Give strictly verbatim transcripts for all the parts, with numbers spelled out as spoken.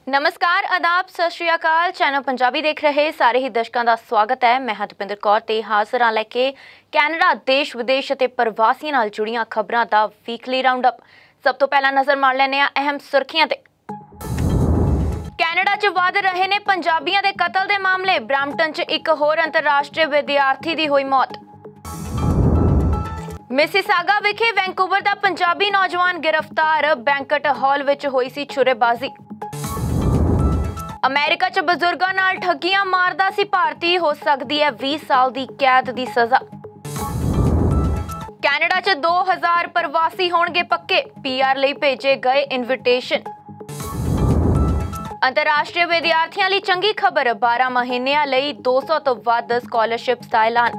नमस्कार, आदाब, सत श्री अकाल। चैनल पंजाबी देख रहे सारे ही दर्शकों का स्वागत है। मैं हरपिंदर कौर ते हाजिर हाँ लैके कैनेडा देश विदेश और प्रवासियों नाल जुड़ियां खबरों का वीकली राउंड अप। सब तो पहला नज़र मार लैने आ अहम सुर्खियां ते। कैनेडा च वध रहे ने पंजाबियों के कतल के मामले। ब्रैम्पटन च एक होर अंतरराष्ट्रीय विद्यार्थी की हुई मौत। मिसिसागा विखे वैंकूवर का पंजाबी नौजवान गिरफ्तार। बैंकट हॉल विच हुई सी छुरेबाजी। अमेरिका च बजुर्गों नाल ठगियां मारदा सी भारती, हो सकती है बीस साल की कैद की सजा। कैनेडा च दो हज़ार प्रवासी होणगे पक्के, पीआर लई भेजे गए इनविटेशन। अंतरराष्ट्रीय विद्यार्थियों लई चंगी खबर, बारह महीनों लई दो सौ तो वध स्कॉलरशिप्स का ऐलान।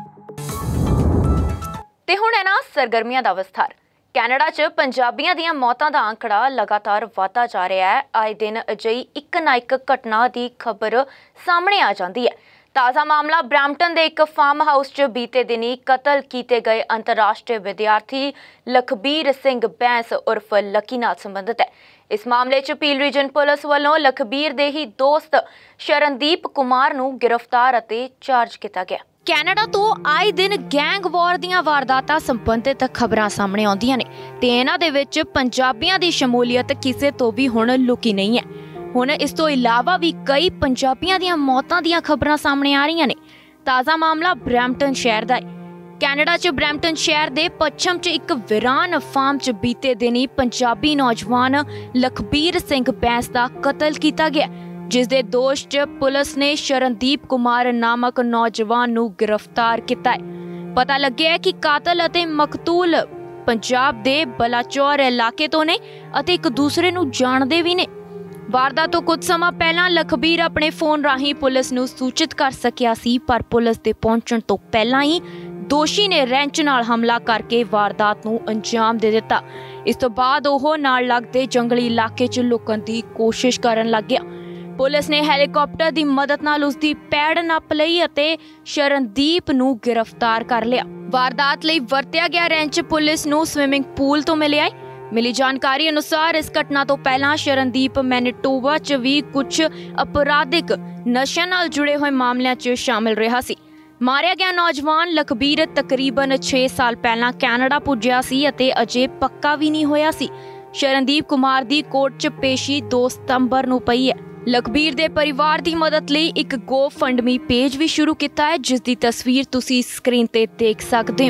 ते हुण है ना सरगर्मियां दा विस्तार। कैनेडा च पंजाबियों दी मौतां दा आंकड़ा लगातार वधदा जा रहा है। आए दिन अजिही एक ना एक घटना की खबर सामने आ जाती है। ताज़ा मामला ब्रैम्पटन के एक फार्म हाउस च बीते दिनी कतल किए गए अंतरराष्ट्रीय विद्यार्थी लखबीर सिंह बैंस उर्फ लकी नाल संबंधित है। इस मामले च पील रीजन पुलिस वालों लखबीर दे ही दोस्त शरणदीप कुमार नूं गिरफ्तार अते चार्ज किया गया। कैनेडा तो आए दिन गैंग वॉर दीयां वारदातां संबंधित खबरां सामने आउंदियां ने ते इन्हां दे विच पंजाबियां दी शमूलियत किसे तो भी हुण लुकी नहीं है। हुण इस तो इलावा भी कई पंजाबियां दीयां मौतां दीयां खबरां सामने आ रहीआं ने। ताज़ा मामला ब्रैम्पटन शहर दा है। कैनेडा च ब्रैम्पटन शहर दे पच्छम च एक वीरान फार्म च बीते दिनी पंजाबी नौजवान लखबीर सिंह बैंस दा कतल किया गया, जिस दे दोष च पुलिस ने शरणदीप कुमार नामक नौजवान नूं गिरफ्तार किया है। पता लगे है कि कातल अते मकतूल पंजाब दे बलाचौर इलाके तो ने अते एक दूसरे नूं जानदे भी ने। वारदात तो कुछ समा पहला लखबीर अपने फोन राही पुलिस नूं सूचित कर सकिया सी, पर पुलिस दे पहुंचण तो पहला ही दोषी ने रैंच नाल हमला करके वारदात नूं अंजाम दे दिता। इस तो बाद ओह नाल लगदे जंगली इलाके च लुकण दी कोशिश करन लग गया। पुलिस ने हैलीकॉप्टर की मदद नाल उसकी पैड़ नप लई अते शरणदीप नूं गिरफ्तार कर लिया। वारदात लई वरतिया गया रैंच पुलिस नूं स्विमिंग पूल तो मिलिया है। मिली जानकारी अनुसार इस घटना तो पहला शरणदीप मैनीटोबा च भी कुछ अपराधिक नशे नाल जुड़े हुए मामलों च शामिल रहा सी। मारिया गया नौजवान लखबीर तकरीबन छे साल पहला कैनेडा पुज्जिया सी अते अजे पक्का भी नहीं होया सी। शरणदीप कुमार दी कोर्ट च पेशी दो सितंबर नूं पई है। लखबीर दे परिवार की मदद लई एक गो फंडमी पेज भी शुरू किया है, जिसकी तस्वीर तुसी स्क्रीन ते देख सकते हो।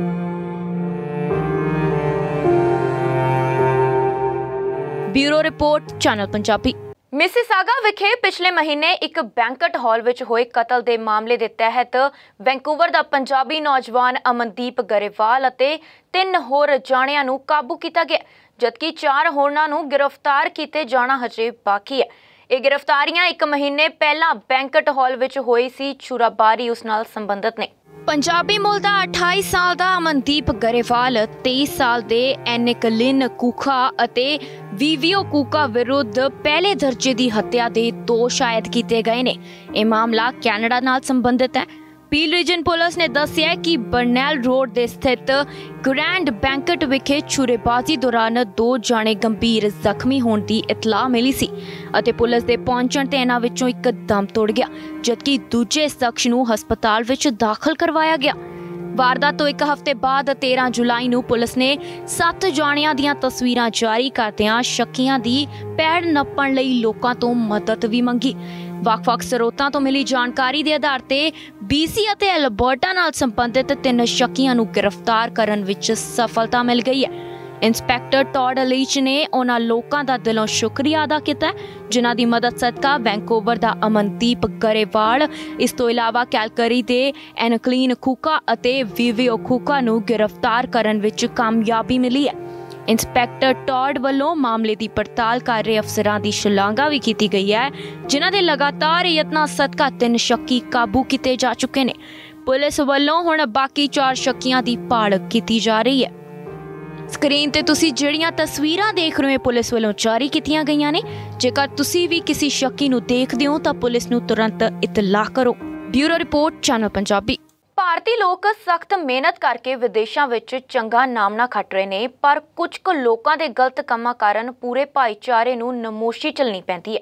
Bureau report, channel Punjabi. Mississauga विखे पिछले महीने एक बैंकट हॉल विच होए कतल के मामले के तहत वैंकूवर का पंजाबी नौजवान अमनदीप गरेवाल अते तीन होर जाणियां नूं काबू किया गया, जबकि चार होरनां नूं गिरफ्तार किए जाना हजे बाकी है। ये गिरफ्तारियां एक महीने पहला बैंकट हॉल विच होई सी छुराबारी उस नाल संबंधित ने। पंजाबी मूल का अठाई साल का अमनदीप गरेवाल, तेईस साल के एनिकलिन कूखा अते वीवियो कूका विरुद्ध पहले दर्जे की हत्या के दोष आयद किए गए ने। यह मामला कैनेडा नाल संबंधित है। पील रीजन पुलिस ने दस्सिया कि बर्नैल रोड दे स्थित ग्रैंड बैंकट विखे छुरेबाजी दौरान दो जाने गंभीर जख्मी होने की इतलाह मिली सी अते पुलिस दे पहुंचण ते इन्हां विचों एक दम तोड़ गया, जबकि दूजे शख्स नूं हस्पताल विच दाखल करवाया गया। वारदात तो एक हफ्ते बाद तेरह जुलाई नूं पुलिस ने सत्त जाणियां दीयां तस्वीरां जारी करदियां शक्कियां दी पैड़ नप्पण लई लोकां तो मदद भी मंगी। ਵੱਖ-ਵੱਖ ਸਰੋਤਾਂ ਤੋਂ ਮਿਲੀ ਜਾਣਕਾਰੀ ਦੇ ਆਧਾਰ ਤੇ बीसी ਅਤੇ ਅਲਬਰਟਾ ਨਾਲ ਸੰਬੰਧਿਤ ਤਿੰਨ ਸ਼ੱਕੀਆਂ ਨੂੰ ਗ੍ਰਿਫਤਾਰ ਕਰਨ ਵਿੱਚ ਸਫਲਤਾ ਮਿਲ ਗਈ ਹੈ। इंस्पैक्टर टॉड लीच ने उन्हां लोकां दा दिलों शुक्रिया अदा किया, जिन्हां दी मदद सदका वैंकूवर दा अमनदीप गरेवाल इस तो इलावा कैलकरी दे एनकलीन कूका अते वीवियो कूका नूं गिरफ्तार करन विच कामयाबी मिली है। इंस्पैक्टर टॉड वालों मामले की पड़ताल कर रहे अफसरां दी शलाघा भी की गई है, जिन्हां दे लगातार यत्नां सदका तीन शक्की काबू किए जा चुके ने। पुलिस वालों हुण बाकी चार शक्कियां दी भाल की जा रही है। स्क्रीन ते तुसी जिहड़ियां तस्वीरां देख रहे हो पुलिस वालों जारी कीतियां गईयां ने। जेकर तुसी भी किसी शक्की नूं देखदे हो तां पुलिस नूं तुरंत इतलाह करो। Bureau report, channel Punjabi. ਭਾਰਤੀ ਲੋਕ ਸਖਤ ਮਿਹਨਤ ਕਰਕੇ ਵਿਦੇਸ਼ਾਂ ਵਿੱਚ ਚੰਗਾ ਨਾਮ ਨਾ ਖੱਟ ਰਹੇ ਨੇ, ਪਰ ਕੁਝ ਕੁ ਲੋਕਾਂ ਦੇ ਗਲਤ ਕੰਮਾਂ ਕਾਰਨ ਪੂਰੇ ਭਾਈਚਾਰੇ ਨੂੰ ਨਮੋਸ਼ੀ ਝੱਲਣੀ ਪੈਂਦੀ ਹੈ।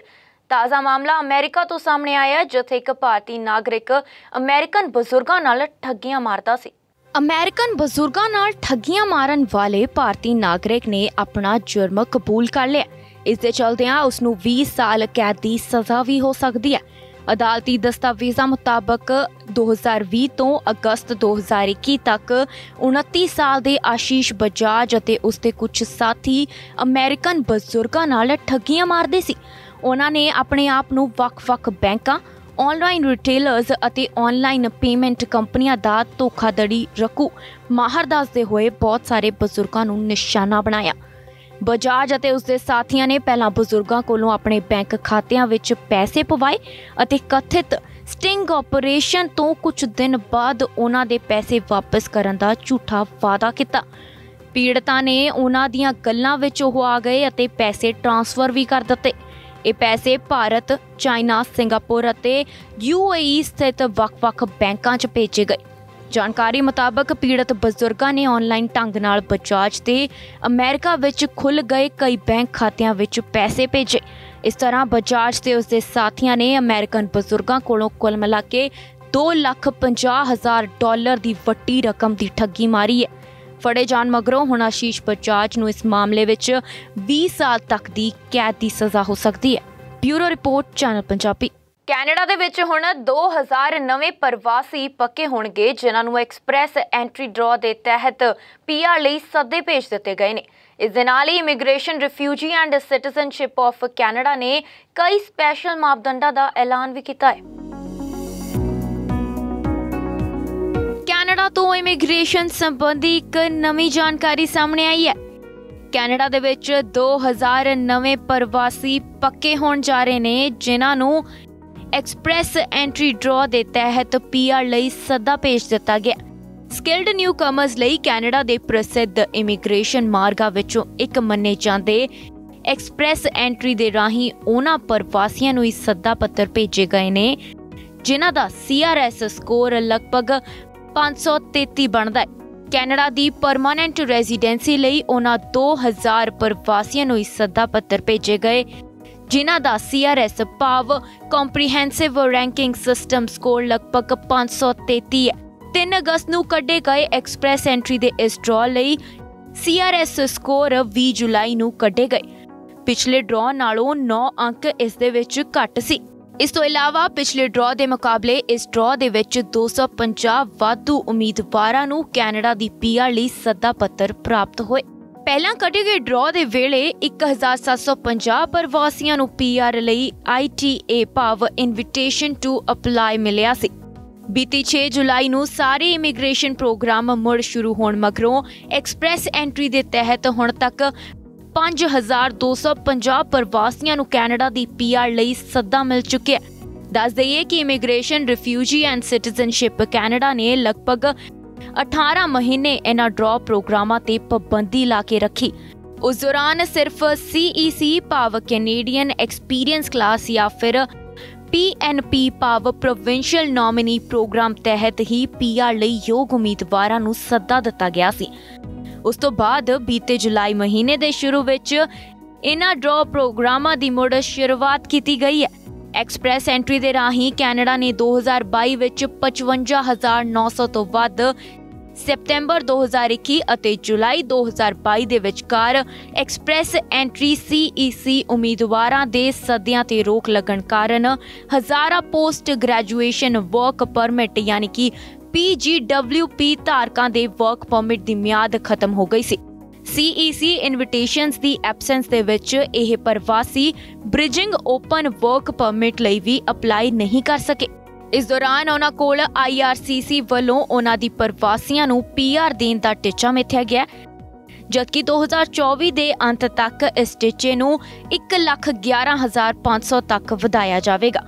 ਤਾਜ਼ਾ ਮਾਮਲਾ ਅਮਰੀਕਾ ਤੋਂ ਸਾਹਮਣੇ ਆਇਆ, ਜਿੱਥੇ ਇੱਕ ਭਾਰਤੀ ਨਾਗਰਿਕ ਅਮਰੀਕਨ ਬਜ਼ੁਰਗਾਂ ਨਾਲ ਠੱਗੀਆਂ ਮਾਰਦਾ ਸੀ। ਅਮਰੀਕਨ ਬਜ਼ੁਰਗਾਂ ਨਾਲ ਠੱਗੀਆਂ ਮਾਰਨ ਵਾਲੇ ਭਾਰਤੀ ਨਾਗਰਿਕ ਨੇ ਆਪਣਾ ਜੁਰਮ ਕਬੂਲ ਕਰ ਲਿਆ। ਇਸ ਦੇ ਚਲਦਿਆਂ ਉਸ ਨੂੰ ਵੀਹ ਸਾਲ ਕੈਦ ਦੀ ਸਜ਼ਾ ਵੀ ਹੋ ਸਕਦੀ ਹੈ। ਅਦਾਲਤੀ ਦਸਤਾਵੇਜ਼ਾਂ ਮੁਤਾਬਕ ਦੋ ਹਜ਼ਾਰ ਵੀਹ ਤੋਂ ਅਗਸਤ ਦੋ ਹਜ਼ਾਰ ਇੱਕੀ ਤੱਕ ਉਨੱਤੀ ਸਾਲ ਦੇ ਆਸ਼ੀਸ਼ ਬਜਾਜ ਅਤੇ ਉਸਦੇ ਕੁਝ ਸਾਥੀ ਅਮਰੀਕਨ ਬਜ਼ੁਰਗਾਂ ਨਾਲ ਠੱਗੀਆਂ ਮਾਰਦੇ ਸੀ। ਉਹਨਾਂ ਨੇ ਆਪਣੇ ਆਪ ਨੂੰ ਵੱਖ-ਵੱਖ ਬੈਂਕਾਂ, ਆਨਲਾਈਨ ਰਿਟੇਲਰਸ ਅਤੇ ਆਨਲਾਈਨ ਪੇਮੈਂਟ ਕੰਪਨੀਆਂ ਦਾ ਧੋਖਾਧੜੀ ਰਕੂ ਮਾਹਰ ਦੱਸਦੇ ਹੋਏ ਬਹੁਤ ਸਾਰੇ ਬਜ਼ੁਰਗਾਂ ਨੂੰ ਨਿਸ਼ਾਨਾ ਬਣਾਇਆ। ਬਜਾਜ ਅਤੇ ਉਸਦੇ ਸਾਥੀਆਂ ਨੇ ਪਹਿਲਾਂ ਬਜ਼ੁਰਗਾਂ ਕੋਲੋਂ ਆਪਣੇ ਬੈਂਕ ਖਾਤਿਆਂ ਵਿੱਚ ਪੈਸੇ ਪਵਾਏ ਅਤੇ ਕਥਿਤ ਸਟਿੰਗ ਆਪਰੇਸ਼ਨ ਤੋਂ ਕੁਝ ਦਿਨ ਬਾਅਦ ਉਹਨਾਂ ਦੇ ਪੈਸੇ ਵਾਪਸ ਕਰਨ ਦਾ ਝੂਠਾ ਵਾਅਦਾ ਕੀਤਾ। ਪੀੜਤਾਂ ਨੇ ਉਹਨਾਂ ਦੀਆਂ ਗੱਲਾਂ ਵਿੱਚ ਉਹ ਆ ਗਏ ਅਤੇ ਪੈਸੇ ਟ੍ਰਾਂਸਫਰ ਵੀ ਕਰ ਦਿੱਤੇ। ਇਹ ਪੈਸੇ ਭਾਰਤ, ਚਾਈਨਾ, ਸਿੰਗਾਪੁਰ ਅਤੇ ਯੂ ਏ ਈ ਸਥਿਤ ਵੱਖ-ਵੱਖ ਬੈਂਕਾਂ 'ਚ ਭੇਜੇ ਗਏ। ਜਾਣਕਾਰੀ ਮੁਤਾਬਕ ਪੀੜਤ ਬਜ਼ੁਰਗਾਂ ਨੇ ਆਨਲਾਈਨ ਢੰਗ ਨਾਲ ਬਜਾਜ ਤੇ ਅਮਰੀਕਾ ਵਿੱਚ ਖੁੱਲ੍ਹ ਗਏ ਕਈ ਬੈਂਕ ਖਾਤਿਆਂ ਵਿੱਚ ਪੈਸੇ ਭੇਜੇ। ਇਸ ਤਰ੍ਹਾਂ ਬਜਾਜ ਤੇ ਉਸਦੇ ਸਾਥੀਆਂ ਨੇ ਅਮਰੀਕਨ ਬਜ਼ੁਰਗਾਂ ਕੋਲੋਂ ਕੁੱਲ ਮਿਲਾ ਕੇ ਦੋ ਲੱਖ ਪੰਜਾਹ ਹਜ਼ਾਰ ਡਾਲਰ ਦੀ ਵੱਡੀ ਰਕਮ ਦੀ ਠੱਗੀ ਮਾਰੀ ਹੈ। ਫੜੇ ਜਾਣ ਮਗਰੋਂ ਹੁਣ ਆਸ਼ੀਸ਼ ਬਜਾਜ ਨੂੰ ਇਸ ਮਾਮਲੇ ਵਿੱਚ ਵੀਹ ਸਾਲ ਤੱਕ ਦੀ ਕੈਦ ਦੀ ਸਜ਼ਾ ਹੋ ਸਕਦੀ ਹੈ। Bureau report, channel Punjabi. Canada ਦੇ ਵਿੱਚ ਹੁਣ ਦੋ ਹਜ਼ਾਰ ਨਵੇਂ ਪ੍ਰਵਾਸੀ ਪੱਕੇ ਹੋਣਗੇ, ਜਿਨ੍ਹਾਂ ਨੂੰ ਐਕਸਪ੍ਰੈਸ ਐਂਟਰੀ ਡਰਾਅ ਦੇ ਤਹਿਤ ਪੀ ਆਰ ਲਈ ਸੱਦੇ ਭੇਜ ਦਿੱਤੇ ਗਏ ਨੇ। ਇਸ ਦੇ ਨਾਲ ਹੀ immigration, refugee and citizenship of Canada ਨੇ ਕਈ ਸਪੈਸ਼ਲ ਮਾਪਦੰਡਾਂ ਦਾ ਐਲਾਨ ਵੀ ਕੀਤਾ ਹੈ। ਕੈਨੇਡਾ ਤੋਂ ਇਮੀਗ੍ਰੇਸ਼ਨ ਸੰਬੰਧੀ ਇੱਕ ਨਵੀਂ ਜਾਣਕਾਰੀ ਸਾਹਮਣੇ ਆਈ ਹੈ। ਕੈਨੇਡਾ ਦੇ ਵਿੱਚ ਦੋ ਹਜ਼ਾਰ ਨਵੇਂ ਪ੍ਰਵਾਸੀ ਪੱਕੇ ਹੋਣ ਜਾ ਰਹੇ ਨੇ, ਜਿਨ੍ਹਾਂ ਨੂੰ ਐਕਸਪ੍ਰੈਸ ਐਂਟਰੀ ਡਰਾਅ ਦੇ ਤਹਿਤ ਪੀ ਆਰ ਲਈ ਸੱਦਾ ਭੇਜ ਦਿੱਤਾ ਗਿਆ। ਸਕਿਲਡ ਨਿਊ ਕਮਰਸ ਲਈ ਕੈਨੇਡਾ ਦੇ ਪ੍ਰਸਿੱਧ ਇਮੀਗ੍ਰੇਸ਼ਨ ਮਾਰਗਾਂ ਵਿੱਚੋਂ ਇੱਕ ਮੰਨੇ ਜਾਂਦੇ ਐਕਸਪ੍ਰੈਸ ਐਂਟਰੀ ਦੇ ਰਾਹੀਂ ਉਹਨਾਂ ਪ੍ਰਵਾਸੀਆਂ ਨੂੰ ਇਸ ਸੱਦਾ ਪੱਤਰ ਭੇਜੇ ਗਏ ਨੇ, ਜਿਨ੍ਹਾਂ ਦਾ ਸੀ ਆਰ ਐਸ ਸਕੋਰ ਲਗਭਗ ਪੰਜ ਸੌ ਤੇਤੀ ਬਣਦਾ ਹੈ। ਕੈਨੇਡਾ ਦੀ ਪਰਮਾਨੈਂਟ ਰੈਜ਼ੀਡੈਂਸੀ ਲਈ ਉਹਨਾਂ ਦੋ ਹਜ਼ਾਰ ਪ੍ਰਵਾਸੀਆਂ ਨੂੰ ਇਸ ਸੱਦਾ ਪੱਤਰ ਭੇਜੇ ਗਏ, ਜਿਨ੍ਹਾਂ ਦਾ ਸੀ ਆਰ ਐਸ ਭਾਵ ਕੰਪਰੀਹੈਂਸਿਵ ਰੈਂਕਿੰਗ ਸਿਸਟਮ ਸਕੋਰ ਲਗਭਗ ਪੰਜ ਸੌ ਤੇਤੀ ਹੈ। ਤਿੰਨ ਅਗਸਤ ਨੂੰ ਕੱਢੇ ਗਏ ਐਕਸਪ੍ਰੈਸ ਐਂਟਰੀ ਦੇ ਇਸ ਡਰਾਅ ਲਈ ਸੀ ਆਰ ਐਸ ਸਕੋਰ ਵੀਹ ਜੁਲਾਈ ਨੂੰ ਕੱਢੇ ਗਏ। ਪਿਛਲੇ ਡਰਾਅ ਨਾਲੋਂ ਨੌ ਅੰਕ ਇਸ ਦੇ ਵਿੱਚ ਘੱਟ ਸੀ। ਇਸ ਤੋਂ ਇਲਾਵਾ ਪਿਛਲੇ ਡਰਾਅ ਦੇ ਮੁਕਾਬਲੇ ਇਸ ਡਰਾਅ ਦੇ ਵਿੱਚ ਦੋ ਸੌ ਪੰਜਾਹ ਵਾਧੂ ਉਮੀਦਵਾਰਾਂ ਨੂੰ ਕੈਨੇਡਾ ਦੀ ਪੀ ਆਰ ਲਈ ਸੱਦਾ ਪੱਤਰ ਪ੍ਰਾਪਤ ਹੋਏ। ਪਹਿਲਾਂ ਕੱਢੇ ਗਏ ਡਰਾਅ ਦੇ ਵੇਲੇ ਇੱਕ ਹਜ਼ਾਰ ਸੱਤ ਸੌ ਪੰਜਾਹ ਪ੍ਰਵਾਸੀਆਂ ਨੂੰ ਪੀ ਆਰ ਲਈ ਆਈ ਟੀ ਏ ਭਾਵ ਇਨਵੀਟੇਸ਼ਨ ਟੂ ਅਪਲਾਈ ਮਿਲਿਆ ਸੀ। ਬੀਤੀ ਛੇ ਜੁਲਾਈ ਨੂੰ ਸਾਰੇ ਇਮੀਗ੍ਰੇਸ਼ਨ ਪ੍ਰੋਗਰਾਮ ਮੁੜ ਸ਼ੁਰੂ ਹੋਣ ਮਗਰੋਂ ਐਕਸਪ੍ਰੈਸ ਐਂਟਰੀ ਦੇ ਤਹਿਤ ਹੁਣ ਤੱਕ ਪੰਜ ਹਜ਼ਾਰ ਦੋ ਸੌ ਪੰਜਾਹ ਪ੍ਰਵਾਸੀਆਂ ਨੂੰ ਕੈਨੇਡਾ ਦੀ ਪੀ ਆਰ ਲਈ ਸੱਦਾ ਮਿਲ ਚੁੱਕਿਆ। ਦੱਸ ਦਈਏ ਕਿ immigration, refugee and citizenship Canada ਨੇ ਲਗਭਗ ਅਠਾਰਾਂ ਮਹੀਨੇ ਇਹਨਾਂ ਡਰਾਅ ਪ੍ਰੋਗਰਾਮਾਂ ਤੇ ਪਾਬੰਦੀ ਲਾ ਕੇ ਰੱਖੀ। ਉਸ ਦੌਰਾਨ ਸਿਰਫ ਸੀ ਈ ਸੀ ਭਾਵ ਕੈਨੇਡੀਅਨ ਐਕਸਪੀਰੀਅੰਸ ਕਲਾਸ ਜਾਂ ਫਿਰ ਪੀ ਐਨ ਪੀ ਭਾਵ ਪ੍ਰੋਵਿੰਸ਼ੀਅਲ ਨੋਮੀਨੀ ਪ੍ਰੋਗਰਾਮ ਤਹਿਤ ਹੀ ਪੀ ਆਰ ਲਈ ਯੋਗ ਉਮੀਦਵਾਰਾਂ ਨੂੰ ਸੱਦਾ ਦਿੱਤਾ ਗਿਆ ਸੀ। ਉਸ ਤੋਂ ਬਾਅਦ ਬੀਤੇ ਜੁਲਾਈ ਮਹੀਨੇ ਦੇ ਸ਼ੁਰੂ ਵਿੱਚ ਇਹਨਾਂ ਡਰਾਅ ਪ੍ਰੋਗਰਾਮਾਂ ਦੀ ਮੁੜ ਸ਼ੁਰੂਆਤ ਕੀਤੀ ਗਈ ਹੈ। ਐਕਸਪ੍ਰੈਸ ਐਂਟਰੀ ਦੇ ਰਾਹੀਂ ਕੈਨੇਡਾ ਨੇ ਦੋ ਹਜ਼ਾਰ ਬਾਈ ਵਿੱਚ ਪਚਵੰਜਾ ਹਜ਼ਾਰ ਨੌ ਸੌ ਤੋਂ ਵੱਧ, ਸਤੰਬਰ ਦੋ ਹਜ਼ਾਰ ਇੱਕੀ ਅਤੇ ਜੁਲਾਈ ਦੋ ਹਜ਼ਾਰ ਬਾਈ ਦੇ ਵਿਚਕਾਰ ਐਕਸਪ੍ਰੈਸ ਐਂਟਰੀ ਸੀ ਈ ਸੀ ਉਮੀਦਵਾਰਾਂ ਦੇ ਸੱਦਿਆਂ ਤੇ ਰੋਕ ਲੱਗਣ ਕਾਰਨ ਹਜ਼ਾਰਾਂ ਪੋਸਟ ਗ੍ਰੈਜੂਏਸ਼ਨ ਵਰਕ ਪਰਮਿਟ ਯਾਨੀ ਕਿ ਪੀ ਜੀ ਡਬਲਿਊ ਪੀ ਧਾਰਕਾਂ ਦੇ ਵਰਕ ਪਰਮਿਟ ਦੀ ਮਿਆਦ ਖਤਮ ਹੋ ਗਈ ਸੀ। ਸੀ ਈ ਸੀ ਇਨਵੀਟੇਸ਼ਨਸ ਦੀ ਐਬਸੈਂਸ ਦੇ ਵਿੱਚ ਇਹ ਪ੍ਰਵਾਸੀ ਬ੍ਰਿਜਿੰਗ ਓਪਨ ਵਰਕ ਪਰਮਿਟ ਲਈ ਵੀ ਅਪਲਾਈ ਨਹੀਂ ਕਰ ਸਕੇ। ਇਸ ਦੌਰਾਨ ਉਹਨਾਂ ਕੋਲ ਆਈ ਆਰ ਸੀ ਸੀ ਵੱਲੋਂ ਉਹਨਾਂ ਦੀ ਪ੍ਰਵਾਸੀਆਂ ਨੂੰ ਪੀ ਆਰ ਦੇਣ ਦਾ ਟੀਚਾ ਮਿਥਿਆ ਗਿਆ, ਜਦਕਿ ਦੋ ਹਜ਼ਾਰ ਚੌਵੀ ਦੇ ਅੰਤ ਤੱਕ ਇਸ ਟੀਚੇ ਨੂੰ ਇੱਕ ਲੱਖ ਗਿਆਰਾਂ ਹਜ਼ਾਰ ਪੰਜ ਸੌ ਤੱਕ ਵਧਾਇਆ ਜਾਵੇਗਾ।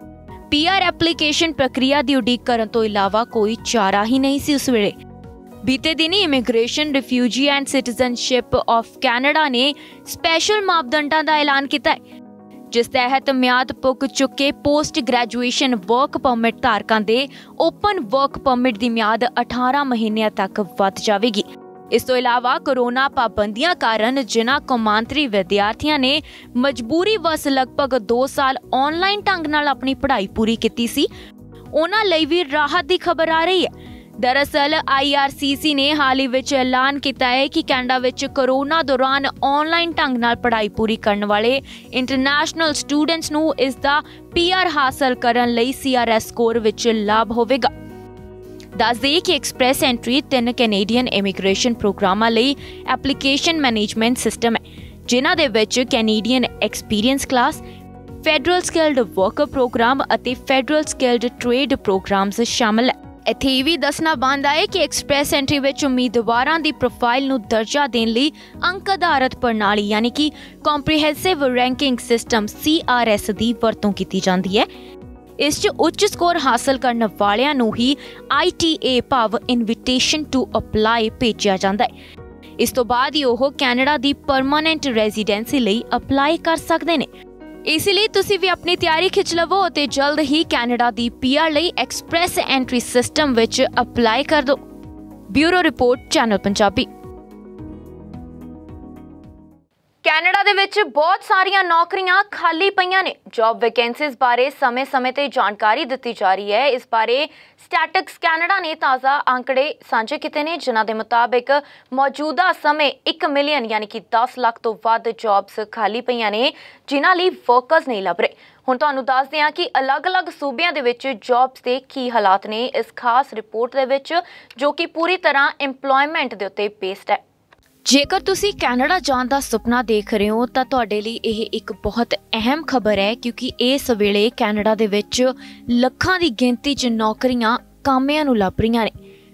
ਪੀ ਆਰ ਐਪਲੀਕੇਸ਼ਨ ਪ੍ਰਕਿਰਿਆ ਦੀ ਉਡੀਕ ਕਰਨ ਤੋਂ ਇਲਾਵਾ ਕੋਈ ਚਾਰਾ ਹੀ ਨਹੀਂ ਸੀ ਉਸ ਵੇਲੇ। ਬੀਤੇ ਦਿਨੀ immigration, refugee and citizenship of Canada ਨੇ ਸਪੈਸ਼ਲ ਮਾਪਦੰਡਾਂ ਦਾ ਐਲਾਨ ਕੀਤਾ ਹੈ, ਜਿਸ ਤਹਿਤ ਮਿਆਦ ਪੁੱਗ ਚੁੱਕੇ ਪੋਸਟ ਗ੍ਰੈਜੂਏਸ਼ਨ ਵਰਕ ਪਰਮਿਟ ਧਾਰਕਾਂ ਦੇ ਓਪਨ ਵਰਕ ਪਰਮਿਟ ਦੀ ਮਿਆਦ ਅਠਾਰਾਂ ਮਹੀਨਿਆਂ ਤੱਕ ਵੱਧ ਜਾਵੇਗੀ। इस तो इलावा कोरोना पाबंदियां कारण जिन्हां कौमांतरी विद्यार्थियों ने मजबूरी वस लगभग दो साल ऑनलाइन ढंग नाल अपनी पढ़ाई पूरी की सी, उन्हां लई भी राहत की खबर आ रही है। दरअसल आई आर सी सी ने हाल ही विच ऐलान किया है कि कैनेडा विच कोरोना दौरान ऑनलाइन ढंग नाल पढ़ाई पूरी करने वाले इंटरनैशनल स्टूडेंट्स नूं इसदा पी आर हासिल करन लई सी आर एस स्कोर विच लाभ होवेगा। दस दे कि एक्सप्रैस एंट्री तीन कैनेडियन इमीग्रेशन प्रोग्रामां लई एप्लीकेशन मैनेजमेंट सिस्टम है, जिन्हां दे विच Canadian experience class, federal skilled worker program ਅਤੇ फैडरल स्किल्ड ट्रेड प्रोग्राम्स शामिल है। ਇੱਥੇ ਇਹ ਵੀ ਦੱਸਣਾ ਬਣਦਾ ਹੈ ਕਿ ਐਕਸਪ੍ਰੈਸ ਐਂਟਰੀ ਵਿੱਚ ਉਮੀਦਵਾਰਾਂ ਦੀ ਪ੍ਰੋਫਾਈਲ ਨੂੰ ਦਰਜਾ ਦੇਣ ਲਈ ਅੰਕ ਆਧਾਰਿਤ ਪ੍ਰਣਾਲੀ ਯਾਨੀ ਕਿ comprehensive ranking system C R S ਦੀ ਵਰਤੋਂ ਕੀਤੀ ਜਾਂਦੀ ਹੈ। ਇਸ 'ਚ ਉੱਚ ਸਕੋਰ ਹਾਸਲ ਕਰਨ ਵਾਲਿਆਂ ਨੂੰ ਹੀ ਆਈ ਟੀ ਏ ਭਾਵ ਇਨਵੀਟੇਸ਼ਨ ਟੂ ਅਪਲਾਈ ਭੇਜਿਆ ਜਾਂਦਾ ਹੈ। ਇਸ ਤੋਂ ਬਾਅਦ ਹੀ ਉਹ ਕੈਨੇਡਾ ਦੀ ਪਰਮਾਨੈਂਟ ਰੈਜ਼ੀਡੈਂਸੀ ਲਈ ਅਪਲਾਈ ਕਰ ਸਕਦੇ ਨੇ। इसलिए तुसी भी अपनी तैयारी खिंच लवो ते जल्द ही कैनेडा दी पी आर लई एक्सप्रैस एंट्री सिस्टम विच अप्लाई कर दो। Bureau report, channel Punjabi. Canada दे विच बहुत सारियां नौकरियां खाली पईयां ने। जॉब वैकेंसीज बारे समय समय ते जानकारी दित्ती जा रही है। इस बारे स्टैटिक्स कैनेडा ने ताज़ा आंकड़े साझे किए ने, जिन्हां दे मुताबिक मौजूदा समय एक मिलियन यानी कि दस लाख तो वध जॉब्स खाली पईयां ने, जिन्हां लई वर्कर्स नहीं लभ रहे। हुण तुहानूं दसदे हां कि अलग-अलग सूबिਆਂ ਦੇ ਵਿੱਚ जॉब्स ਦੇ ਕੀ ਹਾਲਾਤ ਨੇ ਇਸ ਖਾਸ ਰਿਪੋर्ट ਦੇ ਵਿੱਚ, जो कि पूरी तरह एम्प्लॉयमेंट ਦੇ ਉੱਤੇ बेस्ड है। ਜੇਕਰ ਤੁਸੀਂ ਕੈਨੇਡਾ ਜਾਣ ਦਾ ਸੁਪਨਾ ਦੇਖ ਰਹੇ ਹੋ ਤਾਂ ਤੁਹਾਡੇ ਲਈ ਇਹ ਇੱਕ ਬਹੁਤ ਅਹਿਮ ਖਬਰ ਹੈ, ਕਿਉਂਕਿ ਇਸ ਵੇਲੇ ਕੈਨੇਡਾ ਦੇ ਵਿੱਚ ਲੱਖਾਂ ਦੀ ਗਿਣਤੀ 'ਚ ਨੌਕਰੀਆਂ ਕਾਮਿਆਂ ਨੂੰ ਲੱਭ ਰਹੀਆਂ ਨੇ।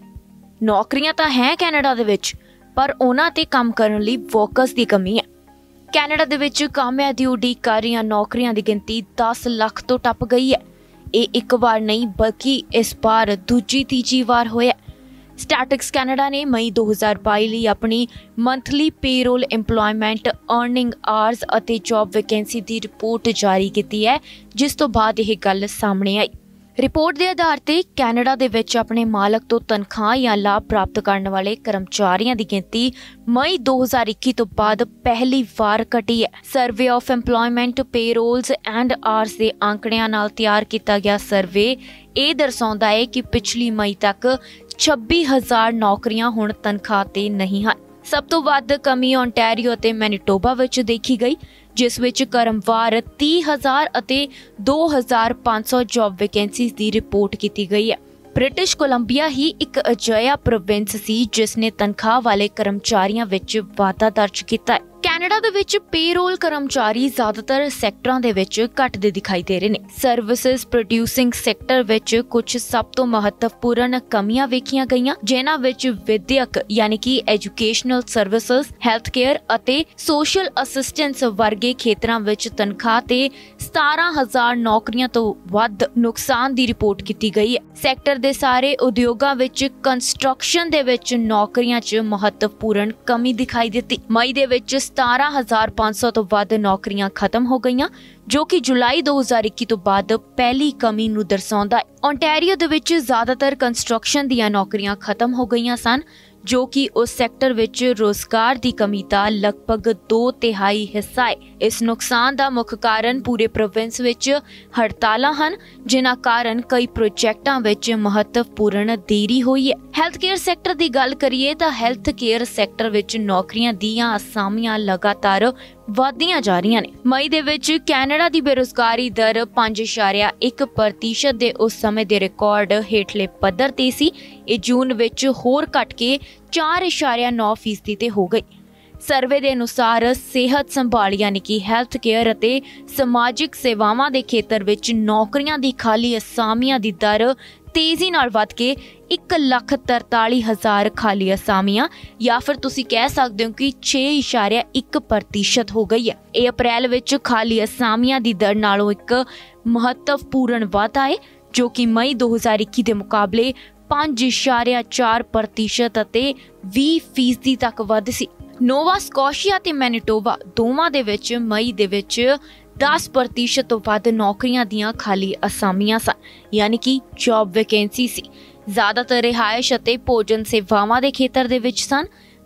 ਨੌਕਰੀਆਂ ਤਾਂ ਹੈ ਕੈਨੇਡਾ ਦੇ ਵਿੱਚ, ਪਰ ਉਹਨਾਂ ਤੇ ਕੰਮ ਕਰਨ ਲਈ ਵਰਕਰਸ ਦੀ ਕਮੀ ਹੈ। ਕੈਨੇਡਾ ਦੇ ਵਿੱਚ ਕਾਮਿਆਂ ਦੀ ਉਡੀਕ ਕਰ ਰਹੀਆਂ ਨੌਕਰੀਆਂ ਦੀ ਗਿਣਤੀ ਦਸ ਲੱਖ ਤੋਂ ਟੱਪ ਗਈ ਹੈ। ਇਹ ਇੱਕ ਵਾਰ ਨਹੀਂ ਬਲਕਿ ਇਸ ਵਾਰ ਦੂਜੀ ਤੀਜੀ ਵਾਰ ਹੋਇਆ। स्टैटिक्स कैनेडा ने मई दो हज़ार बाई ਲਈ ਆਪਣੀ monthly payroll employment earning hours ਅਤੇ ਜੌਬ ਵੈਕੈਂਸੀ ਦੀ ਰਿਪੋਰਟ ਜਾਰੀ ਕੀਤੀ ਹੈ, ਜਿਸ ਤੋਂ ਬਾਅਦ ਇਹ ਗੱਲ ਸਾਹਮਣੇ ਆਈ। ਰਿਪੋਰਟ ਦੇ ਆਧਾਰ ਤੇ ਕੈਨੇਡਾ ਦੇ ਵਿੱਚ ਆਪਣੇ ਮਾਲਕ ਤੋਂ ਤਨਖਾਹ ਜਾਂ ਲਾਭ ਪ੍ਰਾਪਤ ਕਰਨ ਵਾਲੇ ਕਰਮਚਾਰੀਆਂ ਦੀ ਗਿਣਤੀ ਮਈ ਦੋ ਹਜ਼ਾਰ ਇੱਕੀ ਤੋਂ ਬਾਅਦ ਪਹਿਲੀ ਵਾਰ ਘਟੀ ਹੈ। Survey of employment payrolls and hours ਦੇ ਅੰਕੜਿਆਂ ਨਾਲ ਤਿਆਰ ਕੀਤਾ ਗਿਆ ਸਰਵੇ ਇਹ ਦਰਸਾਉਂਦਾ ਹੈ ਕਿ ਪਿਛਲੀ ਮਈ ਤੱਕ ਛੱਬੀ ਹਜ਼ਾਰ ਨੌਕਰੀਆਂ ਹੁਣ ਤਨਖਾਹ ਤੇ ਨਹੀਂ ਹਨ। ਸਭ ਤੋਂ ਵੱਧ ਕਮੀ ਓਨਟਾਰੀਓ ਅਤੇ ਮੈਨੀਟੋਬਾ ਵਿੱਚ ਦੇਖੀ ਗਈ, ਜਿਸ ਵਿੱਚ ਕਰਮਵਾਰ ਤੀਹ ਹਜ਼ਾਰ ਅਤੇ ਦੋ ਹਜ਼ਾਰ ਪੰਜ ਸੌ ਜੌਬ ਵੈਕੈਂਸੀਜ਼ ਦੀ ਰਿਪੋਰਟ ਕੀਤੀ ਗਈ ਹੈ। ਬ੍ਰਿਟਿਸ਼ ਕੋਲੰਬੀਆ ਹੀ ਇੱਕ ਅਜਿਹਾ ਪ੍ਰੋਵਿੰਸ ਸੀ ਜਿਸ ਨੇ ਤਨਖਾਹ ਵਾਲੇ ਕਰਮਚਾਰੀਆਂ ਵਿੱਚ ਵਾਧਾ ਦਰਜ ਕੀਤਾ ਹੈ। ਕੈਨੇਡਾ ਦੇ ਵਿੱਚ ਪੇਰੋਲ ਕਰਮਚਾਰੀ ਜ਼ਿਆਦਾਤਰ ਸੈਕਟਰਾਂ ਦੇ ਵਿੱਚ ਘਟਦੇ ਦਿਖਾਈ ਦੇ ਰਹੇ ਨੇ। ਸਰਵਿਸਿਜ਼ ਪ੍ਰੋਡਿਊਸਿੰਗ ਸੈਕਟਰ ਵਿੱਚ ਕੁਝ ਸਭ ਤੋਂ ਮਹੱਤਵਪੂਰਨ ਕਮੀਆਂ ਵੇਖੀਆਂ ਗਈਆਂ, ਜਿਨ੍ਹਾਂ ਵਿੱਚ ਵਿਦਿਅਕ ਯਾਨੀ ਕਿ ਐਜੂਕੇਸ਼ਨਲ ਸਰਵਿਸਿਜ਼, ਹੈਲਥ ਕੇਅਰ ਅਤੇ ਸੋਸ਼ਲ ਅਸਿਸਟੈਂਸ ਵਰਗੇ ਖੇਤਰਾਂ ਵਿੱਚ ਤਨਖਾਹ ਤੇ ਸਤਾਰਾਂ ਹਜ਼ਾਰ ਨੌਕਰੀਆਂ ਤੋਂ ਵੱਧ ਨੁਕਸਾਨ ਦੀ ਰਿਪੋਰਟ ਕੀਤੀ ਗਈ ਹੈ। ਸੈਕਟਰ ਦੇ ਸਾਰੇ ਉਦਯੋਗਾਂ ਵਿੱਚ ਕੰਸਟਰਕਸ਼ਨ ਦੇ ਵਿੱਚ ਨੌਕਰੀਆਂ 'ਚ ਮਹੱਤਵਪੂਰਨ ਕਮੀ ਦਿਖਾਈ ਦਿੱਤੀ। ਮਈ ਦੇ ਵਿੱਚ ਸਤਾਰਾਂ ਹਜ਼ਾਰ ਪੰਜ ਸੌ ਤੋਂ ਵੱਧ ਨੌਕਰੀਆਂ ਖਤਮ ਹੋ ਗਈਆਂ, ਜੋ ਕਿ ਜੁਲਾਈ ਦੋ ਹਜ਼ਾਰ ਇੱਕੀ ਤੋਂ ਬਾਅਦ ਪਹਿਲੀ ਕਮੀ ਨੂੰ ਦਰਸਾਉਂਦਾ ਹੈ। ਓਨਟਾਰੀਓ ਦੇ ਵਿੱਚ ਜ਼ਿਆਦਾਤਰ ਕੰਸਟਰਕਸ਼ਨ ਦੀਆਂ ਨੌਕਰੀਆਂ ਖਤਮ ਹੋ ਗਈਆਂ ਸਨ, ਜੋ ਕਿ ਉਸ ਸੈਕਟਰ ਵਿੱਚ ਰੋਜ਼ਗਾਰ ਦੀ ਕਮੀ ਦਾ ਲਗਭਗ ਦੋ ਤਿਹਾਈ ਹਿੱਸਾ ਹੈ। ਇਸ ਨੁਕਸਾਨ ਦਾ ਮੁੱਖ ਕਾਰਨ ਪੂਰੇ ਪ੍ਰੋਵਿੰਸ ਵਿੱਚ ਹੜਤਾਲਾਂ ਹਨ, ਜਿਨ੍ਹਾਂ ਕਾਰਨ ਕਈ ਪ੍ਰੋਜੈਕਟਾਂ ਵਿੱਚ ਮਹੱਤਵਪੂਰਨ ਦੇਰੀ ਹੋਈ ਹੈ। ਹੈਲਥ ਕੇਅਰ ਸੈਕਟਰ ਦੀ ਗੱਲ ਕਰੀਏ ਤਾਂ ਹੈਲਥ ਕੇਅਰ ਸੈਕਟਰ ਵਿੱਚ ਨੌਕਰੀਆਂ ਦੀਆਂ ਅਸਾਮੀਆਂ ਲਗਾਤਾਰ ਵਧਦੀਆਂ ਜਾ ਰਹੀਆਂ ਨੇ। ਮਈ ਦੇ ਵਿੱਚ ਕੈਨੇਡਾ ਦੀ ਬੇਰੁਜ਼ਗਾਰੀ ਦਰ ਪੰਜ ਇਸ਼ਾਰਿਆ ਇੱਕ ਪ੍ਰਤੀਸ਼ਤ ਦੇ ਉਸ ਸਮੇਂ ਦੇ ਰਿਕਾਰਡ ਹੇਠਲੇ ਪੱਧਰ ਤੇ ਸੀ। ਇਹ ਜੂਨ ਵਿੱਚ ਹੋਰ ਘਟ ਕੇ ਚਾਰ ਇਸ਼ਾਰਿਆ ਨੌ ਫੀਸਦੀ ਤੇ ਹੋ ਗਈ। ਸਰਵੇ ਦੇ ਅਨੁਸਾਰ ਸਿਹਤ ਸੰਭਾਲ ਯਾਨੀ ਕਿ ਹੈਲਥ ਕੇਅਰ ਅਤੇ ਸਮਾਜਿਕ ਸੇਵਾਵਾਂ ਦੇ ਖੇਤਰ ਵਿੱਚ ਨੌਕਰੀਆਂ ਦੀ ਖਾਲੀ ਅਸਾਮੀਆਂ ਦੀ ਦਰ ਤੇਜ਼ੀ ਨਾਲ ਵੱਧ ਕੇ ਇੱਕ ਲੱਖ ਤਰਤਾਲੀ ਹਜ਼ਾਰ ਖਾਲੀ ਅਸਾਮੀਆਂ ਜਾਂ ਫਿਰ ਤੁਸੀਂ ਕਹਿ ਸਕਦੇ ਹੋ ਕਿ ਛੇ ਇਸ਼ਾਰਿਆ ਇੱਕ ਪ੍ਰਤੀਸ਼ਤ ਹੋ ਗਈ ਹੈ। ਇਹ ਅਪ੍ਰੈਲ ਵਿੱਚ ਖਾਲੀ ਅਸਾਮੀਆਂ ਦੀ ਦਰ ਨਾਲੋਂ ਇੱਕ ਮਹੱਤਵਪੂਰਨ ਵਾਧਾ ਹੈ, ਜੋ ਕਿ ਮਈ ਦੋ ਹਜ਼ਾਰ ਇੱਕੀ ਦੇ ਮੁਕਾਬਲੇ ਪੰਜ ਇਸ਼ਾਰਿਆ ਚਾਰ ਪ੍ਰਤੀਸ਼ਤ ਅਤੇ ਵੀਹ ਫੀਸਦੀ ਤੱਕ ਵੱਧ ਸੀ। ਨੋਵਾ ਸਕੋਸ਼ੀਆ ਤੇ ਮੈਨੀਟੋਬਾ ਦੋਵਾਂ ਦੇ ਵਿੱਚ ਮਈ ਦੇ ਵਿੱਚ ਦਸ ਪ੍ਰਤੀਸ਼ਤ ਤੋਂ ਵੱਧ ਨੌਕਰੀਆਂ ਦੀਆਂ ਖਾਲੀ ਅਸਾਮੀਆਂ ਸਨ, ਯਾਨੀ ਕਿ ਜੌਬ ਵੈਕੈਂਸੀ ਸੀ। ਜ਼ਿਆਦਾਤਰ ਰਿਹਾਇਸ਼ ਅਤੇ ਭੋਜਨ ਸੇਵਾਵਾਂ ਦੇ ਖੇਤਰ ਦੇ ਵਿੱਚ ਸਨ।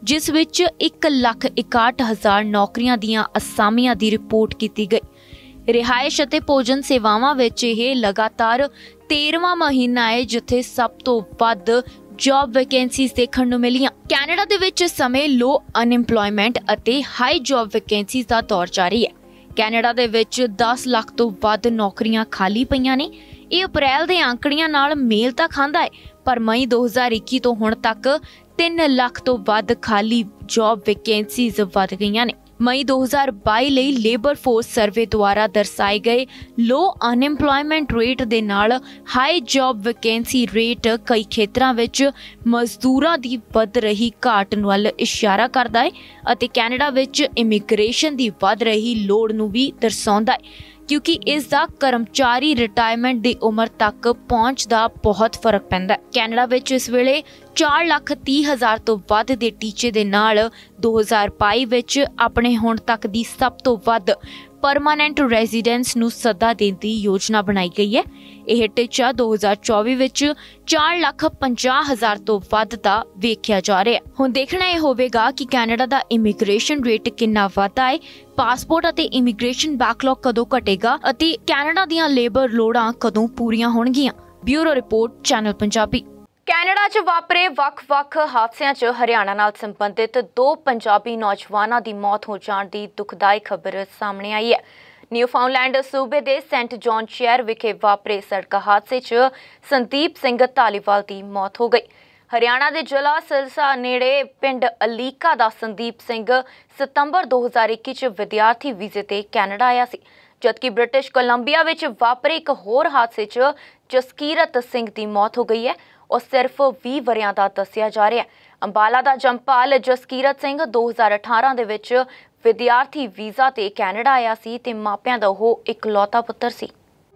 जिस विच एक लख इकाहठ हज़ार नौकरियां दीयां असामियां दी रिपोर्ट की गई। रिहायश अते भोजन सेवावां विच यह लगातार तेरहवां महीना है जिथे सब तो वध जॉब वैकेंसीज देखण नूं मिलियां। कैनेडा दे विच इस समय लो अनएम्पलॉयमेंट अते हाई जॉब वैकेंसीज दा दौर जारी है। कैनेडा दे विच दस लाख तो वध नौकरियां खाली पईयां ने। ਇਹ अप्रैल ਦੇ आंकड़ियां नाल मेल ਤਾਂ ਖਾਂਦਾ है, पर मई दो हज़ार इक्की ਤੋਂ ਹੁਣ तक तीन ਲੱਖ ਤੋਂ ਵੱਧ खाली जॉब वैकेंसीज वध गईयां ने। मई दो हज़ार बाई ਲਈ लेबर फोर्स सर्वे द्वारा दर्शाए गए लो अनएम्पलॉयमेंट रेट ਦੇ ਨਾਲ हाई जॉब वैकेंसी रेट कई ਖੇਤਰਾਂ ਵਿੱਚ ਮਜ਼ਦੂਰਾਂ ਦੀ ਵੱਧ ਰਹੀ ਘਾਟ ਵੱਲ ਇਸ਼ਾਰਾ ਕਰਦਾ ਹੈ ਅਤੇ ਕੈਨੇਡਾ ਵਿੱਚ ਇਮੀਗ੍ਰੇਸ਼ਨ ਦੀ ਵੱਧ ਰਹੀ ਲੋੜ ਨੂੰ ਵੀ ਦਰਸਾਉਂਦਾ ਹੈ, क्योंकि इसका कर्मचारी रिटायरमेंट की उम्र तक पहुँच का बहुत फर्क पैंदा। कैनेडा विच इस वेले चार लाख तीह हज़ार तो वध दे टीचे दे नाल दो हज़ार बाई विच अपने हुण तक दी सब तो वध परमानेंट रेजिडेंस नूं सदा देण दी योजना बनाई गई है। यह टीचा दो हज़ार चौबीस विच चार लाख पचास हज़ार तो वध दा वेख्या जा रहा है। हुण देखना यह होवेगा कि कैनेडा दा इमीग्रेशन रेट कितना वधदा है, पासपोर्ट अते इमीग्रेशन बैकलॉग कदों घटेगा अते कैनेडा दीयां लेबर लोड़ां कदों पूरीआं होणगीआं। Bureau report, channel Punjabi. Canada च वापरे वख-वख हादसिਆਂ च हरियाणा नाल संबंधित दो पंजाबी नौजवानों की मौत हो जाने की दुखदाई खबर सामने आई है। न्यूफाउंडलैंड सूबे के सेंट जॉन शहर विखे वापरे सड़क हादसे च संदीप सिंह धालीवाल की मौत हो गई। हरियाणा के जिला सिरसा नेड़े पिंड अलीका का संदीप सिंह सितंबर दो हज़ार इक्की च विद्यार्थी वीजे ते कैनेडा आया सी, जबकि ब्रिटिश कोलंबिया विच वापरे एक होर हादसे च जसकीरत सिंह की मौत हो गई है और सिर्फ बीस वरियां दा दस्सिया जा रहा है। अंबाला का जंपाल जसकीरत सिंह दो हज़ार अठारह दे विच विद्यार्थी वीज़ा ते कैनेडा आया सी ते मापियां दा ओह इकलौता पुत्तर सी।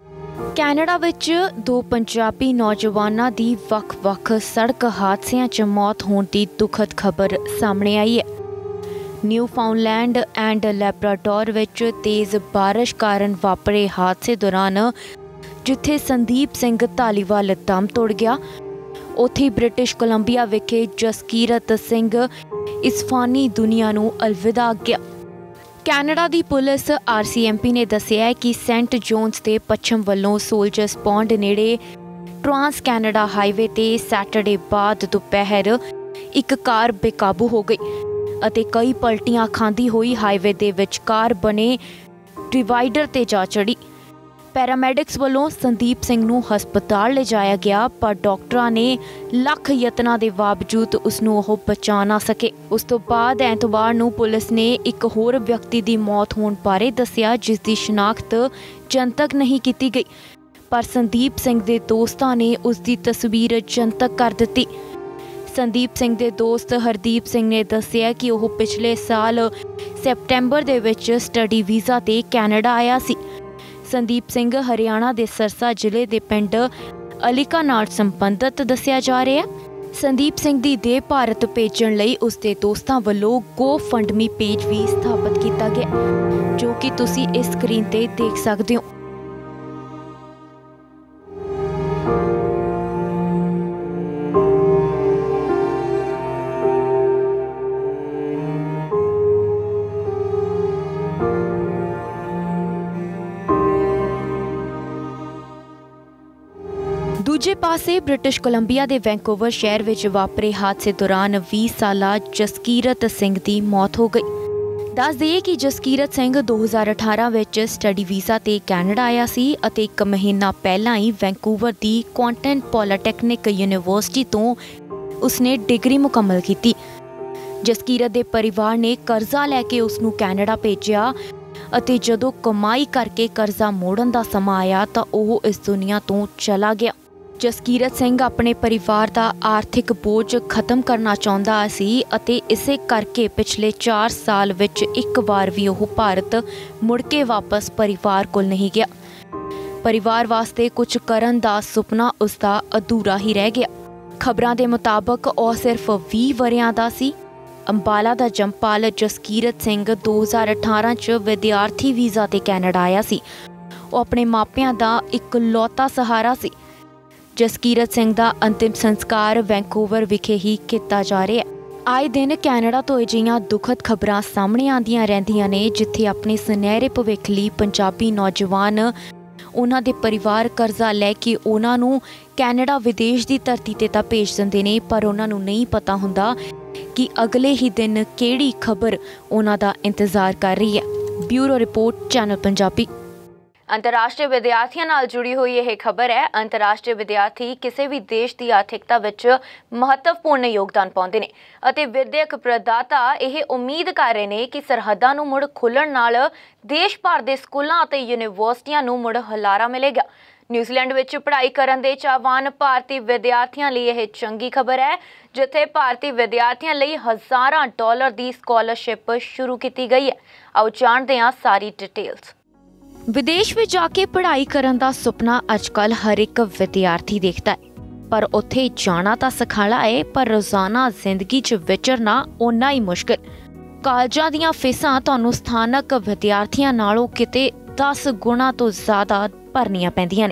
कैनेडा विच दो पंजाबी नौजवानों की वख-वख सड़क हादसिਆਂ च मौत होने की दुखद खबर सामने आई है। न्यूफाउंडलैंड एंड लैब्राडोर विच तेज़ बारिश कारण वापरे हादसे दौरान जिथे संदीप सिंह धालीवाल दम तोड़ गया, उत्थे ब्रिटिश कोलंबिया विखे जसकीरत सिंह इस फानी दुनिया नूं अलविदा आख्या। कैनेडा की police R C M P ने दस्सिया है कि सेंट जोन्स के पश्चिम वालों सोल्जर्स पॉइंट नेड़े ट्रांस कैनेडा हाईवे ते सैटरडे बाद दोपहर एक कार बेकाबू हो गई अते कई पलटियां खांदी हुई हाईवे दे विचकार बने डिवाइडर ते जा चढ़ी। पैरामैडिक्स वालों संदीप सिंह नूं हस्पताल ले जाया गया, पर डॉक्टरां ने लख यत्नां दे बावजूद उसनूं ओह बचा ना सके। उस तो बाद ऐतवार नूं पुलिस ने एक होर व्यक्ति की मौत होने बारे दस्सिया, जिसकी शनाख्त जनतक नहीं की गई, पर संदीप सिंह के दोस्तां ने उसकी तस्वीर जनतक कर दी। संदीप सिंह के दोस्त हरदीप सिंह ने दस्सिया कि वह पिछले साल सैप्टेंबर दे विच स्टडी वीज़ा ते कैनेडा आया सी। संदीप सिंह हरियाणा के सरसा जिले के पिंड अलीका नाल संबंधित दस्सिया जा रहा है। संदीप सिंह की देह भारत भेजण लई उसके दोस्तां वल्लों गो फंडमी पेज भी स्थापित किया गया, जो कि तुसी इस स्क्रीन ते देख सकते हो। दूजे पासे ब्रिटिश कोलंबिया के वैंकूवर शहर विच वापरे हादसे दौरान बीस साला जसकीरत सिंह की मौत हो गई। दस दिए कि जसकीरत सिंह दो हज़ार अठारह विच स्टडी वीज़ा ते कैनेडा आया सी अते एक महीना पहला ही वैंकूवर की क्वांटन पॉलीटैक्निक यूनिवर्सिटी तो उसने डिग्री मुकम्मल की। जसकीरत के परिवार ने कर्जा लैके उसनूं कैनेडा भेजिया अते जदों कमाई करके कर्जा मोड़न का समा आया तो वह इस दुनिया तो चला गया। जसकीरत सिंह अपने परिवार का आर्थिक बोझ खत्म करना चाहता सी अते इसे करके पिछले चार साल विच एक बार भी वह भारत मुड़ के वापस परिवार को नहीं गया। परिवार वास्ते कुछ करन दा सुपना उसका अधूरा ही रह गया। खबरां दे मुताबक वह सिर्फ बीस वरियां दा सी। अंबाला का जंपाल जसकीरत सिंह दो हज़ार अठारह च विद्यार्थी वीज़ा ते कैनेडा आया सी। वह अपने मापियां दा इकलौता सहारा सी। जसकीरत सिंह का अंतिम संस्कार वैंकूवर विखे ही किया जा रहा है। ਆਏ ਦਿਨ ਕੈਨੇਡਾ ਤੋਂ ਅਜਿਹੀਆਂ ਦੁਖਦ ਖਬਰਾਂ ਸਾਹਮਣੇ ਆਉਂਦੀਆਂ ਰਹਿੰਦੀਆਂ ਨੇ ਜਿੱਥੇ ਆਪਣੇ ਸੁਨਹਿਰੇ ਭਵਿੱਖ ਲਈ ਪੰਜਾਬੀ ਨੌਜਵਾਨ ਉਹਨਾਂ ਦੇ ਪਰਿਵਾਰ ਕਰਜ਼ਾ ਲੈ ਕੇ ਉਹਨਾਂ ਨੂੰ ਕੈਨੇਡਾ ਵਿਦੇਸ਼ ਦੀ ਧਰਤੀ ਤੇ ਤਾਂ ਭੇਜ ਦਿੰਦੇ ਨੇ, ਪਰ ਉਹਨਾਂ ਨੂੰ ਨਹੀਂ ਪਤਾ ਹੁੰਦਾ ਕਿ ਅਗਲੇ ਹੀ ਦਿਨ ਕਿਹੜੀ ਖਬਰ ਉਹਨਾਂ ਦਾ ਇੰਤਜ਼ਾਰ ਕਰ ਰਹੀ ਹੈ। Bureau report, channel Punjabi. ਅੰਤਰਰਾਸ਼ਟਰੀ ਵਿਦਿਆਰਥੀਆਂ ਨਾਲ ਜੁੜੀ ਹੋਈ ਇਹ ਖਬਰ ਹੈ। ਅੰਤਰਰਾਸ਼ਟਰੀ ਵਿਦਿਆਰਥੀ ਕਿਸੇ ਵੀ ਦੇਸ਼ ਦੀ ਆਰਥਿਕਤਾ ਵਿੱਚ ਮਹੱਤਵਪੂਰਨ ਯੋਗਦਾਨ ਪਾਉਂਦੇ ਨੇ ਅਤੇ ਵਿਦਿਅਕ ਪ੍ਰਦਾਤਾ ਇਹ ਉਮੀਦ ਕਰ ਰਹੇ ਨੇ ਕਿ ਸਰਹੱਦਾਂ ਨੂੰ ਮੁੜ ਖੁੱਲ੍ਹਣ ਨਾਲ ਦੇਸ਼ ਭਰ ਦੇ ਸਕੂਲਾਂ ਅਤੇ ਯੂਨੀਵਰਸਿਟੀਆਂ ਨੂੰ ਮੁੜ ਹੁਲਾਰਾ ਮਿਲੇਗਾ। ਨਿਊਜ਼ੀਲੈਂਡ ਵਿੱਚ ਪੜ੍ਹਾਈ ਕਰਨ ਦੇ ਚਾਹਵਾਨ ਭਾਰਤੀ ਵਿਦਿਆਰਥੀਆਂ ਲਈ ਇਹ ਚੰਗੀ ਖਬਰ ਹੈ, ਜਿੱਥੇ ਭਾਰਤੀ ਵਿਦਿਆਰਥੀਆਂ ਲਈ ਹਜ਼ਾਰਾਂ ਡਾਲਰ ਦੀ ਸਕਾਲਰਸ਼ਿਪ ਸ਼ੁਰੂ ਕੀਤੀ ਗਈ ਹੈ। ਆਓ ਜਾਣਦੇ ਹਾਂ ਸਾਰੀ ਡਿਟੇਲਸ। ਵਿਦੇਸ਼ ਵਿੱਚ ਜਾ ਕੇ ਪੜ੍ਹਾਈ ਕਰਨ ਦਾ ਸੁਪਨਾ ਅੱਜਕੱਲ੍ਹ ਹਰ ਇੱਕ ਵਿਦਿਆਰਥੀ ਦੇਖਦਾ ਹੈ, ਪਰ ਉੱਥੇ ਜਾਣਾ ਤਾਂ ਸੁਖਾਲਾ ਹੈ, ਪਰ ਰੋਜ਼ਾਨਾ ਜ਼ਿੰਦਗੀ 'ਚ ਵਿਚਰਨਾ ਓਨਾ ਹੀ ਮੁਸ਼ਕਿਲ। ਕਾਲਜਾਂ ਦੀਆਂ ਫੀਸਾਂ ਤੁਹਾਨੂੰ ਸਥਾਨਕ ਵਿਦਿਆਰਥੀਆਂ ਨਾਲੋਂ ਕਿਤੇ ਦਸ ਗੁਣਾ ਤੋਂ ਜ਼ਿਆਦਾ ਭਰਨੀਆਂ ਪੈਂਦੀਆਂ ਨੇ।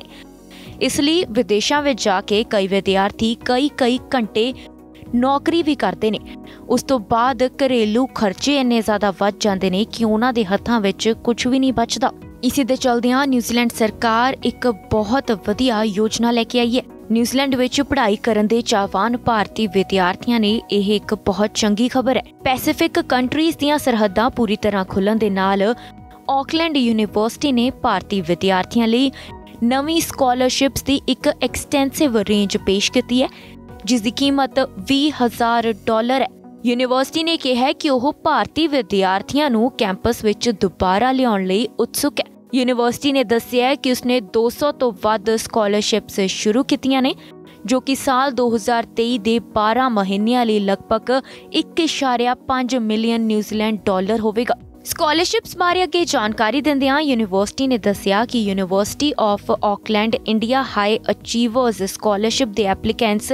ਇਸ ਲਈ ਵਿਦੇਸ਼ਾਂ ਵਿੱਚ ਜਾ ਕੇ ਕਈ ਵਿਦਿਆਰਥੀ ਕਈ ਕਈ ਘੰਟੇ ਨੌਕਰੀ ਵੀ ਕਰਦੇ ਨੇ। ਉਸ ਤੋਂ ਬਾਅਦ ਘਰੇਲੂ ਖਰਚੇ ਇੰਨੇ ਜ਼ਿਆਦਾ ਵੱਧ ਜਾਂਦੇ ਨੇ ਕਿ ਉਹਨਾਂ ਦੇ ਹੱਥਾਂ ਵਿੱਚ ਕੁਝ ਵੀ ਨਹੀਂ ਬਚਦਾ। ਇਸੇ ਦੇ ਚਲਦਿਆਂ ਨਿਊਜ਼ੀਲੈਂਡ ਸਰਕਾਰ ਇੱਕ ਬਹੁਤ ਵਧੀਆ ਯੋਜਨਾ ਲੈ ਕੇ ਆਈ ਹੈ। ਨਿਊਜ਼ੀਲੈਂਡ ਵਿੱਚ ਪੜ੍ਹਾਈ ਕਰਨ ਦੇ ਚਾਹਵਾਨ ਭਾਰਤੀ ਵਿਦਿਆਰਥੀਆਂ ਨੇ ਇਹ ਇੱਕ ਬਹੁਤ ਚੰਗੀ ਖਬਰ ਹੈ। ਪੈਸੀਫਿਕ ਕੰਟਰੀਜ਼ ਦੀਆਂ ਸਰਹੱਦਾਂ ਪੂਰੀ ਤਰ੍ਹਾਂ ਖੁੱਲ੍ਹਣ ਦੇ ਨਾਲ ਆਕਲੈਂਡ ਯੂਨੀਵਰਸਿਟੀ ਨੇ ਭਾਰਤੀ ਵਿਦਿਆਰਥੀਆਂ ਲਈ ਨਵੀਂ ਸਕਾਲਰਸ਼ਿਪਸ ਦੀ ਇੱਕ ਐਕਸਟੈਂਸਿਵ ਰੇਂਜ ਪੇਸ਼ ਕੀਤੀ ਹੈ, ਜਿਸ ਦੀ ਕੀਮਤ ਵੀਹ ਹਜ਼ਾਰ ਡਾਲਰ ਹੈ। ਯੂਨੀਵਰਸਿਟੀ ਨੇ ਕਿਹਾ ਕਿ ਉਹ ਭਾਰਤੀ ਵਿਦਿਆਰਥੀਆਂ ਨੂੰ ਕੈਂਪਸ ਵਿੱਚ ਦੁਬਾਰਾ ਲਿਆਉਣ ਲਈ ਉਤਸੁਕ ਹੈ। ਯੂਨੀਵਰਸਿਟੀ ਨੇ ਦੱਸਿਆ ਕਿ ਉਸਨੇ ਦੋ ਸੌ ਤੋਂ ਵੱਧ ਸਕਾਲਰਸ਼ਿਪਸ ਸ਼ੁਰੂ ਕੀਤੀਆਂ ਨੇ, ਜੋ ਕਿ ਸਾਲ ਦੋ ਹਜ਼ਾਰ ਤੇਈ ਦੇ ਬਾਰਾਂ ਮਹੀਨਿਆਂ ਲਈ ਲਗਭਗ ਇੱਕ ਦਸ਼ਮਲਵ ਪੰਜ ਮਿਲੀਅਨ ਨਿਊਜ਼ੀਲੈਂਡ ਡਾਲਰ ਹੋਵੇਗਾ। ਸਕਾਲਰਸ਼ਿਪਸ ਬਾਰੇ ਅੱਗੇ ਜਾਣਕਾਰੀ ਦਿੰਦਿਆਂ ਯੂਨੀਵਰਸਿਟੀ ਨੇ ਦੱਸਿਆ ਕਿ university of Auckland India high achievers scholarship ਦੇ ਐਪਲੀਕੈਂਟਸ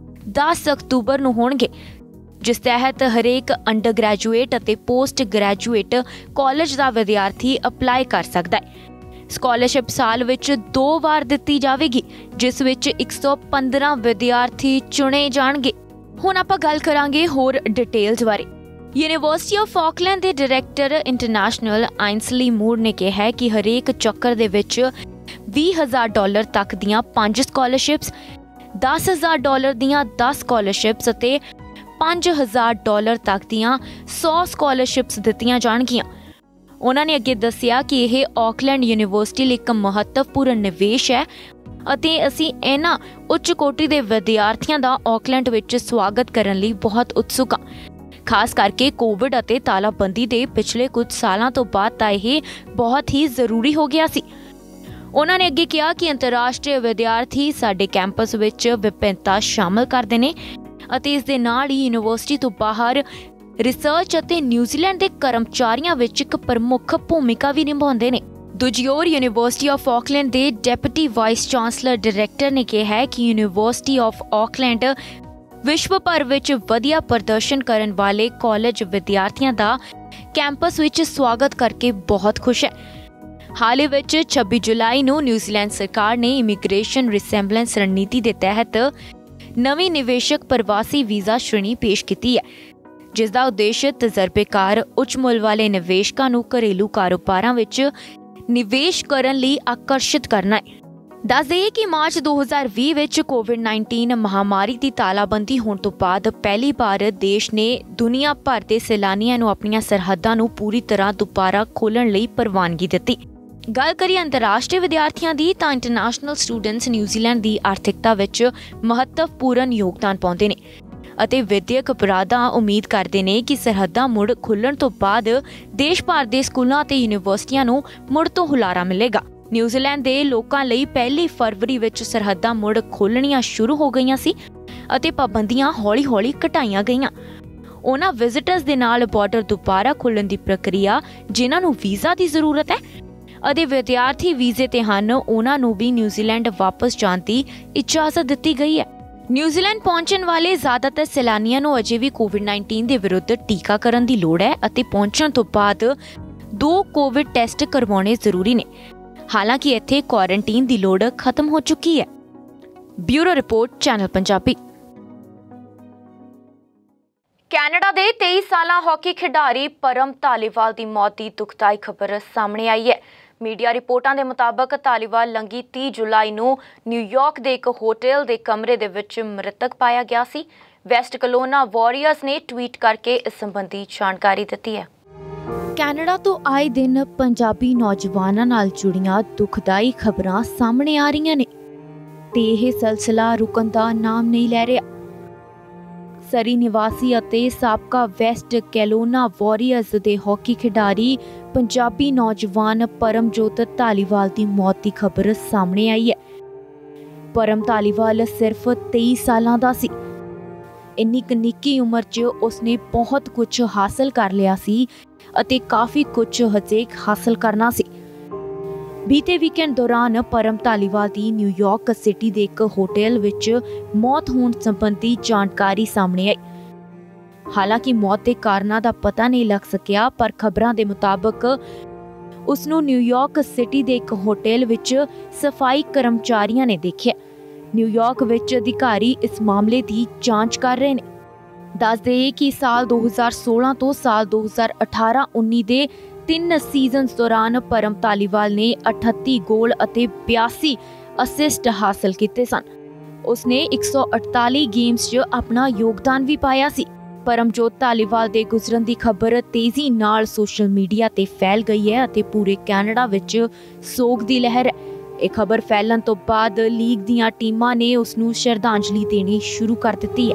ਦਸ ਅਕਤੂਬਰ ਨੂੰ ਹੋਣਗੇ, ਜਿਸ ਤਹਿਤ ਹਰੇਕ ਅੰਡਰ ਗ੍ਰੈਜੂਏਟ ਅਤੇ ਪੋਸਟ ਗ੍ਰੈਜੂਏਟ ਕਾਲਜ ਦਾ ਵਿਦਿਆਰਥੀ ਅਪਲਾਈ ਕਰ ਸਕਦਾ ਹੈ। ਸਕਾਲਰਸ਼ਿਪ ਸਾਲ ਵਿੱਚ ਦੋ ਵਾਰ ਦਿੱਤੀ ਜਾਵੇਗੀ, ਜਿਸ ਵਿੱਚ ਇੱਕ ਸੌ ਪੰਦਰਾਂ ਵਿਦਿਆਰਥੀ ਚੁਣੇ ਜਾਣਗੇ। ਹੁਣ ਆਪਾਂ ਗੱਲ ਕਰਾਂਗੇ ਹੋਰ ਡਿਟੇਲਸ ਬਾਰੇ। ਯੂਨੀਵਰਸਿਟੀ ਆਫ ਆਕਲੈਂਡ ਦੇ ਡਾਇਰੈਕਟਰ ਇੰਟਰਨੈਸ਼ਨਲ ਆਇੰਸਲੀ ਮੂਰ ਨੇ ਕਿਹਾ ਕਿ ਹਰੇਕ ਚੱਕਰ ਦੇ ਵਿੱਚ ਵੀਹ ਹਜ਼ਾਰ ਡਾਲਰ ਤੱਕ ਦੀਆਂ ਪੰਜ ਸਕਾਲਰਸ਼ਿਪਸ, ਦਸ ਹਜ਼ਾਰ ਡਾਲਰ ਦੀਆਂ ਦਸ ਸਕਾਲਰਸ਼ਿਪਸ ਅਤੇ ਪੰਜ ਹਜ਼ਾਰ ਡਾਲਰ ਤੱਕ ਦੀਆਂ ਸੌ ਸਕਾਲਰਸ਼ਿਪਸ ਦਿੱਤੀਆਂ ਜਾਣਗੀਆਂ। ਉਹਨਾਂ ਨੇ ਅੱਗੇ ਦੱਸਿਆ ਕਿ ਇਹ ਆਕਲੈਂਡ ਯੂਨੀਵਰਸਿਟੀ ਲਈ ਇੱਕ ਮਹੱਤਵਪੂਰਨ ਨਿਵੇਸ਼ ਹੈ ਅਤੇ ਅਸੀਂ ਇਹਨਾਂ ਉੱਚ ਕੋਟੀ ਦੇ ਵਿਦਿਆਰਥੀਆਂ ਦਾ ਆਕਲੈਂਡ ਵਿੱਚ ਸਵਾਗਤ ਕਰਨ ਲਈ ਬਹੁਤ ਉਤਸੁਕ ਹਾਂ। ਖਾਸ ਕਰਕੇ ਕੋਵਿਡ ਅਤੇ ਤਾਲਾਬੰਦੀ ਦੇ ਪਿਛਲੇ ਕੁਝ ਸਾਲਾਂ ਤੋਂ ਬਾਅਦ ਤਾਂ ਇਹ ਬਹੁਤ ਹੀ ਜ਼ਰੂਰੀ ਹੋ ਗਿਆ ਸੀ। ਉਹਨਾਂ ਨੇ ਅੱਗੇ ਕਿਹਾ ਕਿ ਅੰਤਰਰਾਸ਼ਟਰੀ ਵਿਦਿਆਰਥੀ ਸਾਡੇ ਕੈਂਪਸ ਵਿੱਚ ਵਿਭਿੰਨਤਾ ਸ਼ਾਮਲ ਕਰਦੇ ਨੇ ਅਤੇ ਇਸ ਦੇ ਨਾਲ ਹੀ ਯੂਨੀਵਰਸਿਟੀ ਤੋਂ ਬਾਹਰ ਰਿਸਰਚ ਅਤੇ ਨਿਊਜ਼ੀਲੈਂਡ ਦੇ ਕਰਮਚਾਰੀਆਂ ਵਿੱਚ ਇੱਕ ਪ੍ਰਮੁੱਖ ਭੂਮਿਕਾ ਵੀ ਨਿਭਾਉਂਦੇ ਨੇ। ਦੂਜੀ ओर ਯੂਨੀਵਰਸਿਟੀ ਆਫ ਆਕਲੈਂਡ ਦੇ ਡਿਪਟੀ ਵਾਈਸ ਚਾਂਸਲਰ ਡਾਇਰੈਕਟਰ ਨੇ ਕਿਹਾ ਹੈ ਕਿ ਯੂਨੀਵਰਸਿਟੀ ਆਫ ਆਕਲੈਂਡ ਵਿਸ਼ਵ ਭਰ ਵਿੱਚ ਵਧੀਆ ਪ੍ਰਦਰਸ਼ਨ ਕਰਨ ਵਾਲੇ ਕਾਲਜ ਵਿਦਿਆਰਥੀਆਂ ਦਾ ਕੈਂਪਸ ਵਿੱਚ ਸਵਾਗਤ ਕਰਕੇ ਬਹੁਤ ਖੁਸ਼ ਹੈ। ਹਾਲ ਹੀ ਵਿੱਚ ਛੱਬੀ ਜੁਲਾਈ ਨੂੰ ਨਿਊਜ਼ੀਲੈਂਡ ਸਰਕਾਰ ਨੇ ਇਮੀਗ੍ਰੇਸ਼ਨ ਰਿਸੈਂਬਲੈਂਸ ਰਣਨੀਤੀ ਦੇ ਤਹਿਤ ਨਵੀਂ ਨਿਵੇਸ਼ਕ ਪ੍ਰਵਾਸੀ ਵੀਜ਼ਾ ਸ਼੍ਰੇਣੀ ਪੇਸ਼ ਕੀਤੀ ਹੈ, ਜਿਸ ਦਾ ਉਦੇਸ਼ ਤਜਰਬੇਕਾਰ ਉੱਚ ਮੁੱਲ ਵਾਲੇ ਨਿਵੇਸ਼ਕਾਂ ਨੂੰ ਘਰੇਲੂ ਕਾਰੋਬਾਰਾਂ ਵਿੱਚ ਨਿਵੇਸ਼ ਕਰਨ ਲਈ ਆਕਰਸ਼ਿਤ ਕਰਨਾ ਹੈ। ਦੱਸ ਦੇਈਏ ਕਿ ਮਾਰਚ ਦੋ ਹਜ਼ਾਰ ਵੀਹ ਵਿੱਚ ਕੋਵਿਡ ਨਾਈਨਟੀਨ ਮਹਾਮਾਰੀ ਦੀ ਤਾਲਾਬੰਦੀ ਹੋਣ ਤੋਂ ਬਾਅਦ ਪਹਿਲੀ ਵਾਰ ਦੇਸ਼ ਨੇ ਦੁਨੀਆ ਭਰ ਦੇ ਸੈਲਾਨੀਆਂ ਨੂੰ ਆਪਣੀਆਂ ਸਰਹੱਦਾਂ ਨੂੰ ਪੂਰੀ ਤਰ੍ਹਾਂ ਦੁਬਾਰਾ ਖੋਲ੍ਹਣ ਲਈ ਪ੍ਰਵਾਨਗੀ ਦਿੱਤੀ। ਗੱਲ ਕਰੀਏ ਅੰਤਰਰਾਸ਼ਟਰੀ ਵਿਦਿਆਰਥੀਆਂ ਦੀ ਤਾਂ ਇੰਟਰਨੈਸ਼ਨਲ ਸਟੂਡੈਂਟਸ ਨਿਊਜ਼ੀਲੈਂਡ ਦੀ ਆਰਥਿਕਤਾ ਵਿੱਚ ਮਹੱਤਵਪੂਰਨ ਯੋਗਦਾਨ ਪਾਉਂਦੇ ਨੇ ਅਤੇ ਵਿਦਿਅਕ ਅਪਰਾਧਾਂ ਉਮੀਦ ਕਰਦੇ ਨੇ ਕਿ ਸਰਹੱਦਾਂ ਮੁੜ ਖੁੱਲ੍ਹਣ ਤੋਂ ਬਾਅਦ ਦੇਸ਼ ਭਰ ਦੇ ਸਕੂਲਾਂ ਅਤੇ ਯੂਨੀਵਰਸਿਟੀਆਂ ਨੂੰ ਮੁੜ ਤੋਂ ਹੁਲਾਰਾ ਮਿਲੇਗਾ। ਨਿਊਜ਼ੀਲੈਂਡ ਦੇ ਲੋਕਾਂ ਲਈ ਪਹਿਲੀ ਫਰਵਰੀ ਵਿੱਚ ਸਰਹੱਦਾਂ ਮੁੜ ਖੋਲ੍ਹਣੀਆਂ ਸ਼ੁਰੂ ਹੋ ਗਈਆਂ ਸੀ ਅਤੇ ਪਾਬੰਦੀਆਂ ਹੌਲੀ-ਹੌਲੀ ਘਟਾਈਆਂ ਗਈਆਂ। ਉਹਨਾਂ ਵਿਜ਼ਿਟਰਸ ਦੇ ਨਾਲ ਬਾਰਡਰ ਦੁਬਾਰਾ ਖੋਲ੍ਹਣ ਦੀ ਪ੍ਰਕਿਰਿਆ, ਜਿਨ੍ਹਾਂ ਨੂੰ ਵੀਜ਼ਾ ਦੀ ਜ਼ਰੂਰਤ ਹੈ ਅਤੇ ਵਿਦਿਆਰਥੀ ਵੀਜ਼ੇ ਤੇ ਹਨ, ਉਹਨਾਂ ਨੂੰ ਵੀ ਨਿਊਜ਼ੀਲੈਂਡ ਵਾਪਸ ਜਾਣ ਦੀ ਇਜਾਜ਼ਤ ਦਿੱਤੀ ਗਈ ਹੈ। ਨਿਊਜ਼ੀਲੈਂਡ ਪਹੁੰਚਣ ਵਾਲੇ ਜ਼ਿਆਦਾਤਰ ਸੈਲਾਨੀਆਂ ਨੂੰ ਅਜੇ ਵੀ ਕੋਵਿਡ ਨਾਈਨਟੀਨ ਦੇ ਵਿਰੁੱਧ ਟੀਕਾਕਰਨ ਦੀ ਲੋੜ ਹੈ ਅਤੇ ਪਹੁੰਚਣ ਤੋਂ ਬਾਅਦ ਦੋ ਕੋਵਿਡ ਟੈਸਟ ਕਰਵਾਉਣੇ ਜ਼ਰੂਰੀ ਨੇ। ਹਾਲਾਂਕਿ ਇੱਥੇ ਕੁਆਰੰਟੀਨ ਦੀ ਲੋੜ ਖਤਮ ਹੋ ਚੁੱਕੀ ਹੈ। Bureau report, channel Punjabi. Canada ਦੇ तेईस ਸਾਲਾ ਹਾਕੀ ਖਿਡਾਰੀ ਪਰਮ ਧਾਲੀਵਾਲ ਦੀ ਮੌਤ ਦੀ ਦੁਖਦਾਈ ਖਬਰ ਸਾਹਮਣੇ ਆਈ ਹੈ। ਮੀਡੀਆ ਰਿਪੋਰਟਾਂ ਦੇ ਮੁਤਾਬਕ ਧਾਲੀਵਾਲ ਲੰਘੀ तीस ਜੁਲਾਈ ਨੂੰ ਨਿਊਯਾਰਕ ਦੇ ਇੱਕ ਹੋਟਲ ਦੇ ਕਮਰੇ ਦੇ ਵਿੱਚ ਮ੍ਰਿਤਕ ਪਾਇਆ ਗਿਆ ਸੀ। ਵੈਸਟ ਕਲੋਨਾ ਵਾਰੀਅਰਸ ਨੇ ਟਵੀਟ ਕਰਕੇ ਇਸ ਸੰਬੰਧੀ ਜਾਣਕਾਰੀ ਦਿੱਤੀ ਹੈ। ਕੈਨੇਡਾ ਤੋਂ ਆਏ ਦਿਨ ਪੰਜਾਬੀ ਨੌਜਵਾਨਾਂ ਨਾਲ ਜੁੜੀਆਂ ਦੁਖਦਾਈ ਖਬਰਾਂ ਸਾਹਮਣੇ ਆ ਰਹੀਆਂ ਨੇ ਤੇ ਇਹ ਸਿਲਸਿਲਾ ਰੁਕਣ ਦਾ ਨਾਮ ਨਹੀਂ ਲੈ ਰਿਹਾ। ਸਰੀ ਨਿਵਾਸੀ ਅਤੇ ਸਾਬਕਾ ਵੈਸਟ ਕੈਲੋਨਾ ਵਾਰੀਅਰਸ ਦੇ ਹਾਕੀ ਖਿਡਾਰੀ ਪੰਜਾਬੀ ਨੌਜਵਾਨ ਪਰਮਜੋਤ ਧਾਲੀਵਾਲ ਦੀ ਮੌਤ ਦੀ ਖਬਰ ਸਾਹਮਣੇ ਆਈ ਹੈ। ਪਰਮ ਧਾਲੀਵਾਲ ਸਿਰਫ तेईस ਸਾਲਾਂ ਦਾ ਸੀ। ਇੰਨੀ ਕੁ ਨਿੱਕੀ ਉਮਰ 'ਚ ਉਸਨੇ ਬਹੁਤ ਕੁਝ ਹਾਸਲ ਕਰ ਲਿਆ ਸੀ ਅਤੇ ਕਾਫੀ ਕੁਝ ਹਜੇ ਹਾਸਲ ਕਰਨਾ ਸੀ। ਬੀਤੇ ਵੀਕਐਂਡ ਦੌਰਾਨ ਪਰਮ ਧਾਲੀਵਾਲ ਦੀ ਨਿਊਯਾਰਕ ਸਿਟੀ ਦੇ ਇੱਕ ਹੋਟਲ ਵਿੱਚ ਮੌਤ ਹੋਣ ਸੰਬੰਧੀ ਜਾਣਕਾਰੀ ਸਾਹਮਣੇ ਆਈ। ਹਾਲਾਂਕਿ ਮੌਤ ਦੇ ਕਾਰਨਾਂ ਦਾ ਪਤਾ ਨਹੀਂ ਲੱਗ ਸਕਿਆ, ਪਰ ਖਬਰਾਂ ਦੇ ਮੁਤਾਬਕ ਉਸ ਨੂੰ ਨਿਊਯਾਰਕ ਸਿਟੀ ਦੇ ਇੱਕ ਹੋਟਲ ਵਿੱਚ ਸਫਾਈ ਕਰਮਚਾਰੀਆਂ ਨੇ ਦੇਖਿਆ। ਨਿਊਯਾਰਕ ਵਿੱਚ ਅਧਿਕਾਰੀ ਇਸ ਮਾਮਲੇ ਦੀ ਜਾਂਚ ਕਰ ਰਹੇ ਨੇ। ਦੱਸ ਦੇਈਏ ਕਿ ਸਾਲ दो हज़ार सोलह ਤੋਂ ਸਾਲ दो हज़ार अठारह उन्नीस ਦੇ ਤਿੰਨ ਸੀਜ਼ਨਸ ਦੌਰਾਨ ਪਰਮ ਧਾਲੀਵਾਲ ਨੇ अठत्ती ਗੋਲ ਅਤੇ बयासी ਅਸਿਸਟ ਹਾਸਲ ਕੀਤੇ ਸਨ। ਉਸਨੇ एक सौ अड़तालीस ਗੇਮਸ 'ਚ ਆਪਣਾ ਯੋਗਦਾਨ ਵੀ ਪਾਇਆ ਸੀ। ਪਰਮਜੋਤ ਧਾਲੀਵਾਲ ਦੇ ਗੁਜ਼ਰਨ ਦੀ ਖਬਰ ਤੇਜ਼ੀ ਨਾਲ ਸੋਸ਼ਲ ਮੀਡੀਆ ਤੇ ਫੈਲ ਗਈ ਹੈ ਅਤੇ ਪੂਰੇ ਕੈਨੇਡਾ ਵਿੱਚ ਸੋਗ ਦੀ ਲਹਿਰ ਹੈ। ਇਹ ਖਬਰ ਫੈਲਣ ਤੋਂ ਬਾਅਦ ਲੀਗ ਦੀਆਂ ਟੀਮਾਂ ਨੇ ਉਸ ਨੂੰ ਸ਼ਰਧਾਂਜਲੀ ਦੇਣੀ ਸ਼ੁਰੂ ਕਰ ਦਿੱਤੀ ਹੈ।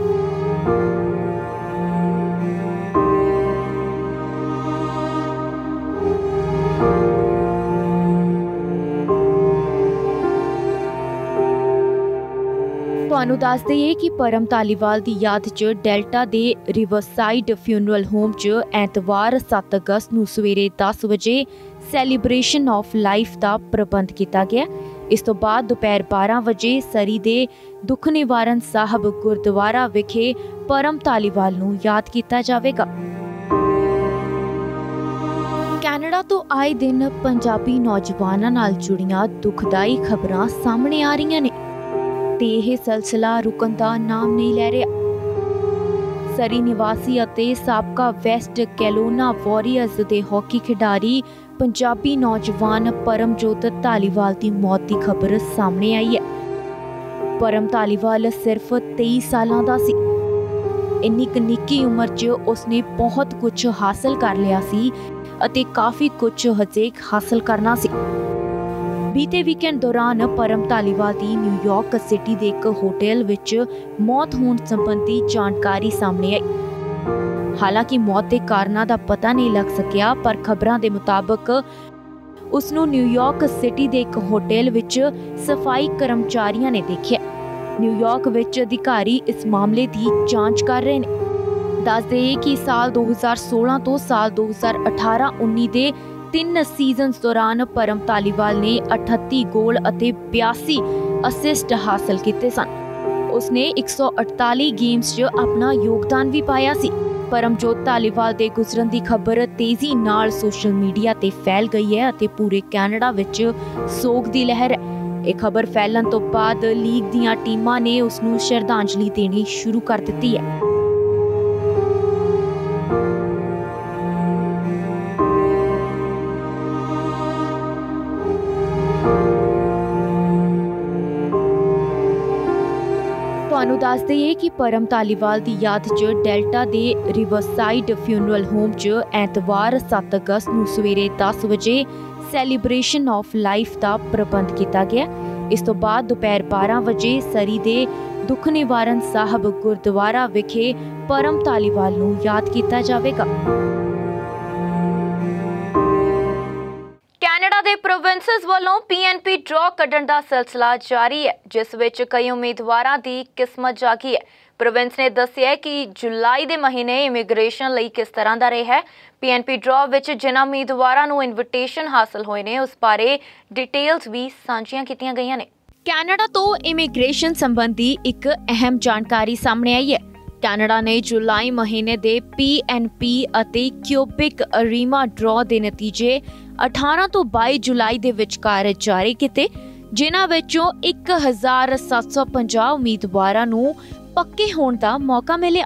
ਤੁਹਾਨੂੰ ਦੱਸ ਦਈਏ ਕਿ ਪਰਮ ਧਾਲੀਵਾਲ ਦੀ ਯਾਦ 'ਚ ਡੈਲਟਾ ਦੇ ਰਿਵਰਸਾਈਡ ਫਿਊਨਰਲ ਹੋਮ 'ਚ ਐਤਵਾਰ सत्त ਅਗਸਤ ਨੂੰ ਸਵੇਰੇ दस ਵਜੇ ਸੈਲੀਬ੍ਰੇਸ਼ਨ ਆਫ ਲਾਈਫ ਦਾ ਪ੍ਰਬੰਧ ਕੀਤਾ ਗਿਆ। ਇਸ ਤੋਂ ਬਾਅਦ ਦੁਪਹਿਰ बारह ਵਜੇ ਸਰੀ ਦੇ ਦੁੱਖ ਨਿਵਾਰਨ ਸਾਹਿਬ ਗੁਰਦੁਆਰਾ ਵਿਖੇ ਪਰਮ ਧਾਲੀਵਾਲ ਨੂੰ ਯਾਦ ਕੀਤਾ ਜਾਵੇਗਾ। ਕੈਨੇਡਾ ਤੋਂ ਆਏ ਦਿਨ ਪੰਜਾਬੀ ਨੌਜਵਾਨਾਂ ਨਾਲ ਜੁੜੀਆਂ ਦੁਖਦਾਈ ਖਬਰਾਂ ਸਾਹਮਣੇ ਆ ਰਹੀਆਂ ਨੇ ਤੇ ਇਹ ਸਿਲਸਿਲਾ ਰੁਕਣ ਦਾ ਨਾਮ ਨਹੀਂ ਲੈ ਰਿਹਾ। ਸਰੀ ਨਿਵਾਸੀ ਅਤੇ ਸਾਬਕਾ ਵੈਸਟ ਕੈਲੋਨਾ ਵਾਰੀਅਰਸ ਦੇ ਹਾਕੀ ਖਿਡਾਰੀ ਪੰਜਾਬੀ ਨੌਜਵਾਨ ਪਰਮਜੋਤ ਧਾਲੀਵਾਲ ਦੀ ਮੌਤ ਦੀ ਖਬਰ ਸਾਹਮਣੇ ਆਈ ਹੈ। ਪਰਮ ਧਾਲੀਵਾਲ ਸਿਰਫ तेईस ਸਾਲਾਂ ਦਾ ਸੀ। ਇੰਨੀ ਕੁ ਨਿੱਕੀ ਉਮਰ 'ਚ ਉਸਨੇ ਬਹੁਤ ਕੁਝ ਹਾਸਲ ਕਰ ਲਿਆ ਸੀ ਅਤੇ ਕਾਫੀ ਕੁਝ ਹਜੇ ਹਾਸਲ ਕਰਨਾ ਸੀ। ਬੀਤੇ ਵੀਕਐਂਡ ਦੌਰਾਨ ਪਰਮ ਧਾਲੀਵਾਲ ਦੀ ਨਿਊਯਾਰਕ ਸਿਟੀ ਦੇ ਇੱਕ ਹੋਟਲ ਵਿੱਚ ਮੌਤ ਹੋਣ ਸੰਬੰਧੀ ਜਾਣਕਾਰੀ ਸਾਹਮਣੇ ਆਈ। ਹਾਲਾਂਕਿ ਮੌਤ ਦੇ ਕਾਰਨਾਂ ਦਾ ਪਤਾ ਨਹੀਂ ਲੱਗ ਸਕਿਆ, ਪਰ ਖਬਰਾਂ ਦੇ ਮੁਤਾਬਕ ਉਸ ਨੂੰ ਨਿਊਯਾਰਕ ਸਿਟੀ ਦੇ ਇੱਕ ਹੋਟਲ ਵਿੱਚ ਸਫਾਈ ਕਰਮਚਾਰੀਆਂ ਨੇ ਦੇਖਿਆ। ਨਿਊਯਾਰਕ ਵਿੱਚ ਅਧਿਕਾਰੀ ਇਸ ਮਾਮਲੇ ਦੀ ਜਾਂਚ ਕਰ ਰਹੇ ਨੇ। ਦੱਸ ਦੇਈਏ ਕਿ ਸਾਲ दो हज़ार सोलह ਤੋਂ ਸਾਲ दो हज़ार अठारह उन्नीस ਦੇ ਤਿੰਨ ਸੀਜ਼ਨਸ ਦੌਰਾਨ ਪਰਮ ਧਾਲੀਵਾਲ ਨੇ अठत्ती ਗੋਲ ਅਤੇ बयासी ਅਸਿਸਟ ਹਾਸਲ ਕੀਤੇ ਸਨ। ਉਸਨੇ एक सौ अड़तालीस ਗੇਮਸ 'ਚ ਆਪਣਾ ਯੋਗਦਾਨ ਵੀ ਪਾਇਆ ਸੀ। ਪਰਮਜੋਤ ਧਾਲੀਵਾਲ ਦੇ ਗੁਜ਼ਰਨ ਦੀ ਖਬਰ ਤੇਜ਼ੀ ਨਾਲ ਸੋਸ਼ਲ ਮੀਡੀਆ ਤੇ ਫੈਲ ਗਈ ਹੈ ਅਤੇ ਪੂਰੇ ਕੈਨੇਡਾ ਵਿੱਚ ਸੋਗ ਦੀ ਲਹਿਰ ਹੈ। ਇਹ ਖਬਰ ਫੈਲਣ ਤੋਂ ਬਾਅਦ ਲੀਗ ਦੀਆਂ ਟੀਮਾਂ ਨੇ ਉਸ ਨੂੰ ਸ਼ਰਧਾਂਜਲੀ ਦੇਣੀ ਸ਼ੁਰੂ ਕਰ ਦਿੱਤੀ ਹੈ। ਤੁਹਾਨੂੰ ਦੱਸ ਦਈਏ ਕਿ ਪਰਮ ਧਾਲੀਵਾਲ ਦੀ ਯਾਦ 'ਚ ਡੈਲਟਾ ਦੇ ਰਿਵਰਸਾਈਡ ਫਿਊਨਰਲ ਹੋਮ 'ਚ ਐਤਵਾਰ सत्त ਅਗਸਤ ਨੂੰ ਸਵੇਰੇ दस ਵਜੇ ਸੈਲੀਬ੍ਰੇਸ਼ਨ ਆਫ ਲਾਈਫ ਦਾ ਪ੍ਰਬੰਧ ਕੀਤਾ ਗਿਆ। ਇਸ ਤੋਂ ਬਾਅਦ ਦੁਪਹਿਰ बारह ਵਜੇ ਸਰੀ ਦੇ ਦੁੱਖ ਨਿਵਾਰਨ ਸਾਹਿਬ ਗੁਰਦੁਆਰਾ ਵਿਖੇ ਪਰਮ ਧਾਲੀਵਾਲ ਨੂੰ ਯਾਦ ਕੀਤਾ ਜਾਵੇਗਾ। ਕੈਨੇਡਾ ਦੇ ਪ੍ਰੋਵਿੰਸਸ ਵੱਲੋਂ ਪੀਐਨਪੀ ਡਰਾਅ ਕੱਢਣ ਦਾ ਸਿਲਸਿਲਾ ਜਾਰੀ ਹੈ, ਜਿਸ ਵਿੱਚ ਕਈ ਉਮੀਦਵਾਰਾਂ ਦੀ ਕਿਸਮਤ ਜਾਗੀ ਹੈ। ਪ੍ਰੋਵਿੰਸ ਨੇ ਦੱਸਿਆ ਕਿ ਜੁਲਾਈ ਦੇ ਮਹੀਨੇ ਇਮੀਗ੍ਰੇਸ਼ਨ ਲਈ ਕਿਸ ਤਰ੍ਹਾਂ ਦਾ ਰਿਹਾ ਹੈ। ਪੀਐਨਪੀ ਡਰਾਅ ਵਿੱਚ ਜਿਨ੍ਹਾਂ ਉਮੀਦਵਾਰਾਂ ਨੂੰ ਇਨਵੀਟੇਸ਼ਨ ਹਾਸਲ ਹੋਏ ਨੇ ਉਸ ਬਾਰੇ ਡਿਟੇਲਸ ਵੀ ਸਾਂਝੀਆਂ ਕੀਤੀਆਂ ਗਈਆਂ ਨੇ। ਕੈਨੇਡਾ ਤੋਂ ਇਮੀਗ੍ਰੇਸ਼ਨ ਸੰਬੰਧੀ ਇੱਕ ਅਹਿਮ ਜਾਣਕਾਰੀ ਸਾਹਮਣੇ ਆਈ ਹੈ। ਕੈਨੇਡਾ ਨੇ ਜੁਲਾਈ ਮਹੀਨੇ ਦੇ ਪੀਐਨਪੀ ਅਤੇ ਕਿਊਬਿਕ ਅਰੀਮਾ ਡਰਾਅ ਦੇ ਨਤੀਜੇ अठारह ਤੋਂ बाईस ਜੁਲਾਈ ਦੇ ਵਿਚਕਾਰ ਜਾਰੀ ਕੀਤੇ, ਜਿਨ੍ਹਾਂ ਵਿੱਚੋਂ एक हज़ार सात सौ पचास ਉਮੀਦਵਾਰਾਂ ਨੂੰ ਪੱਕੇ ਹੋਣ ਦਾ ਮੌਕਾ ਮਿਲਿਆ।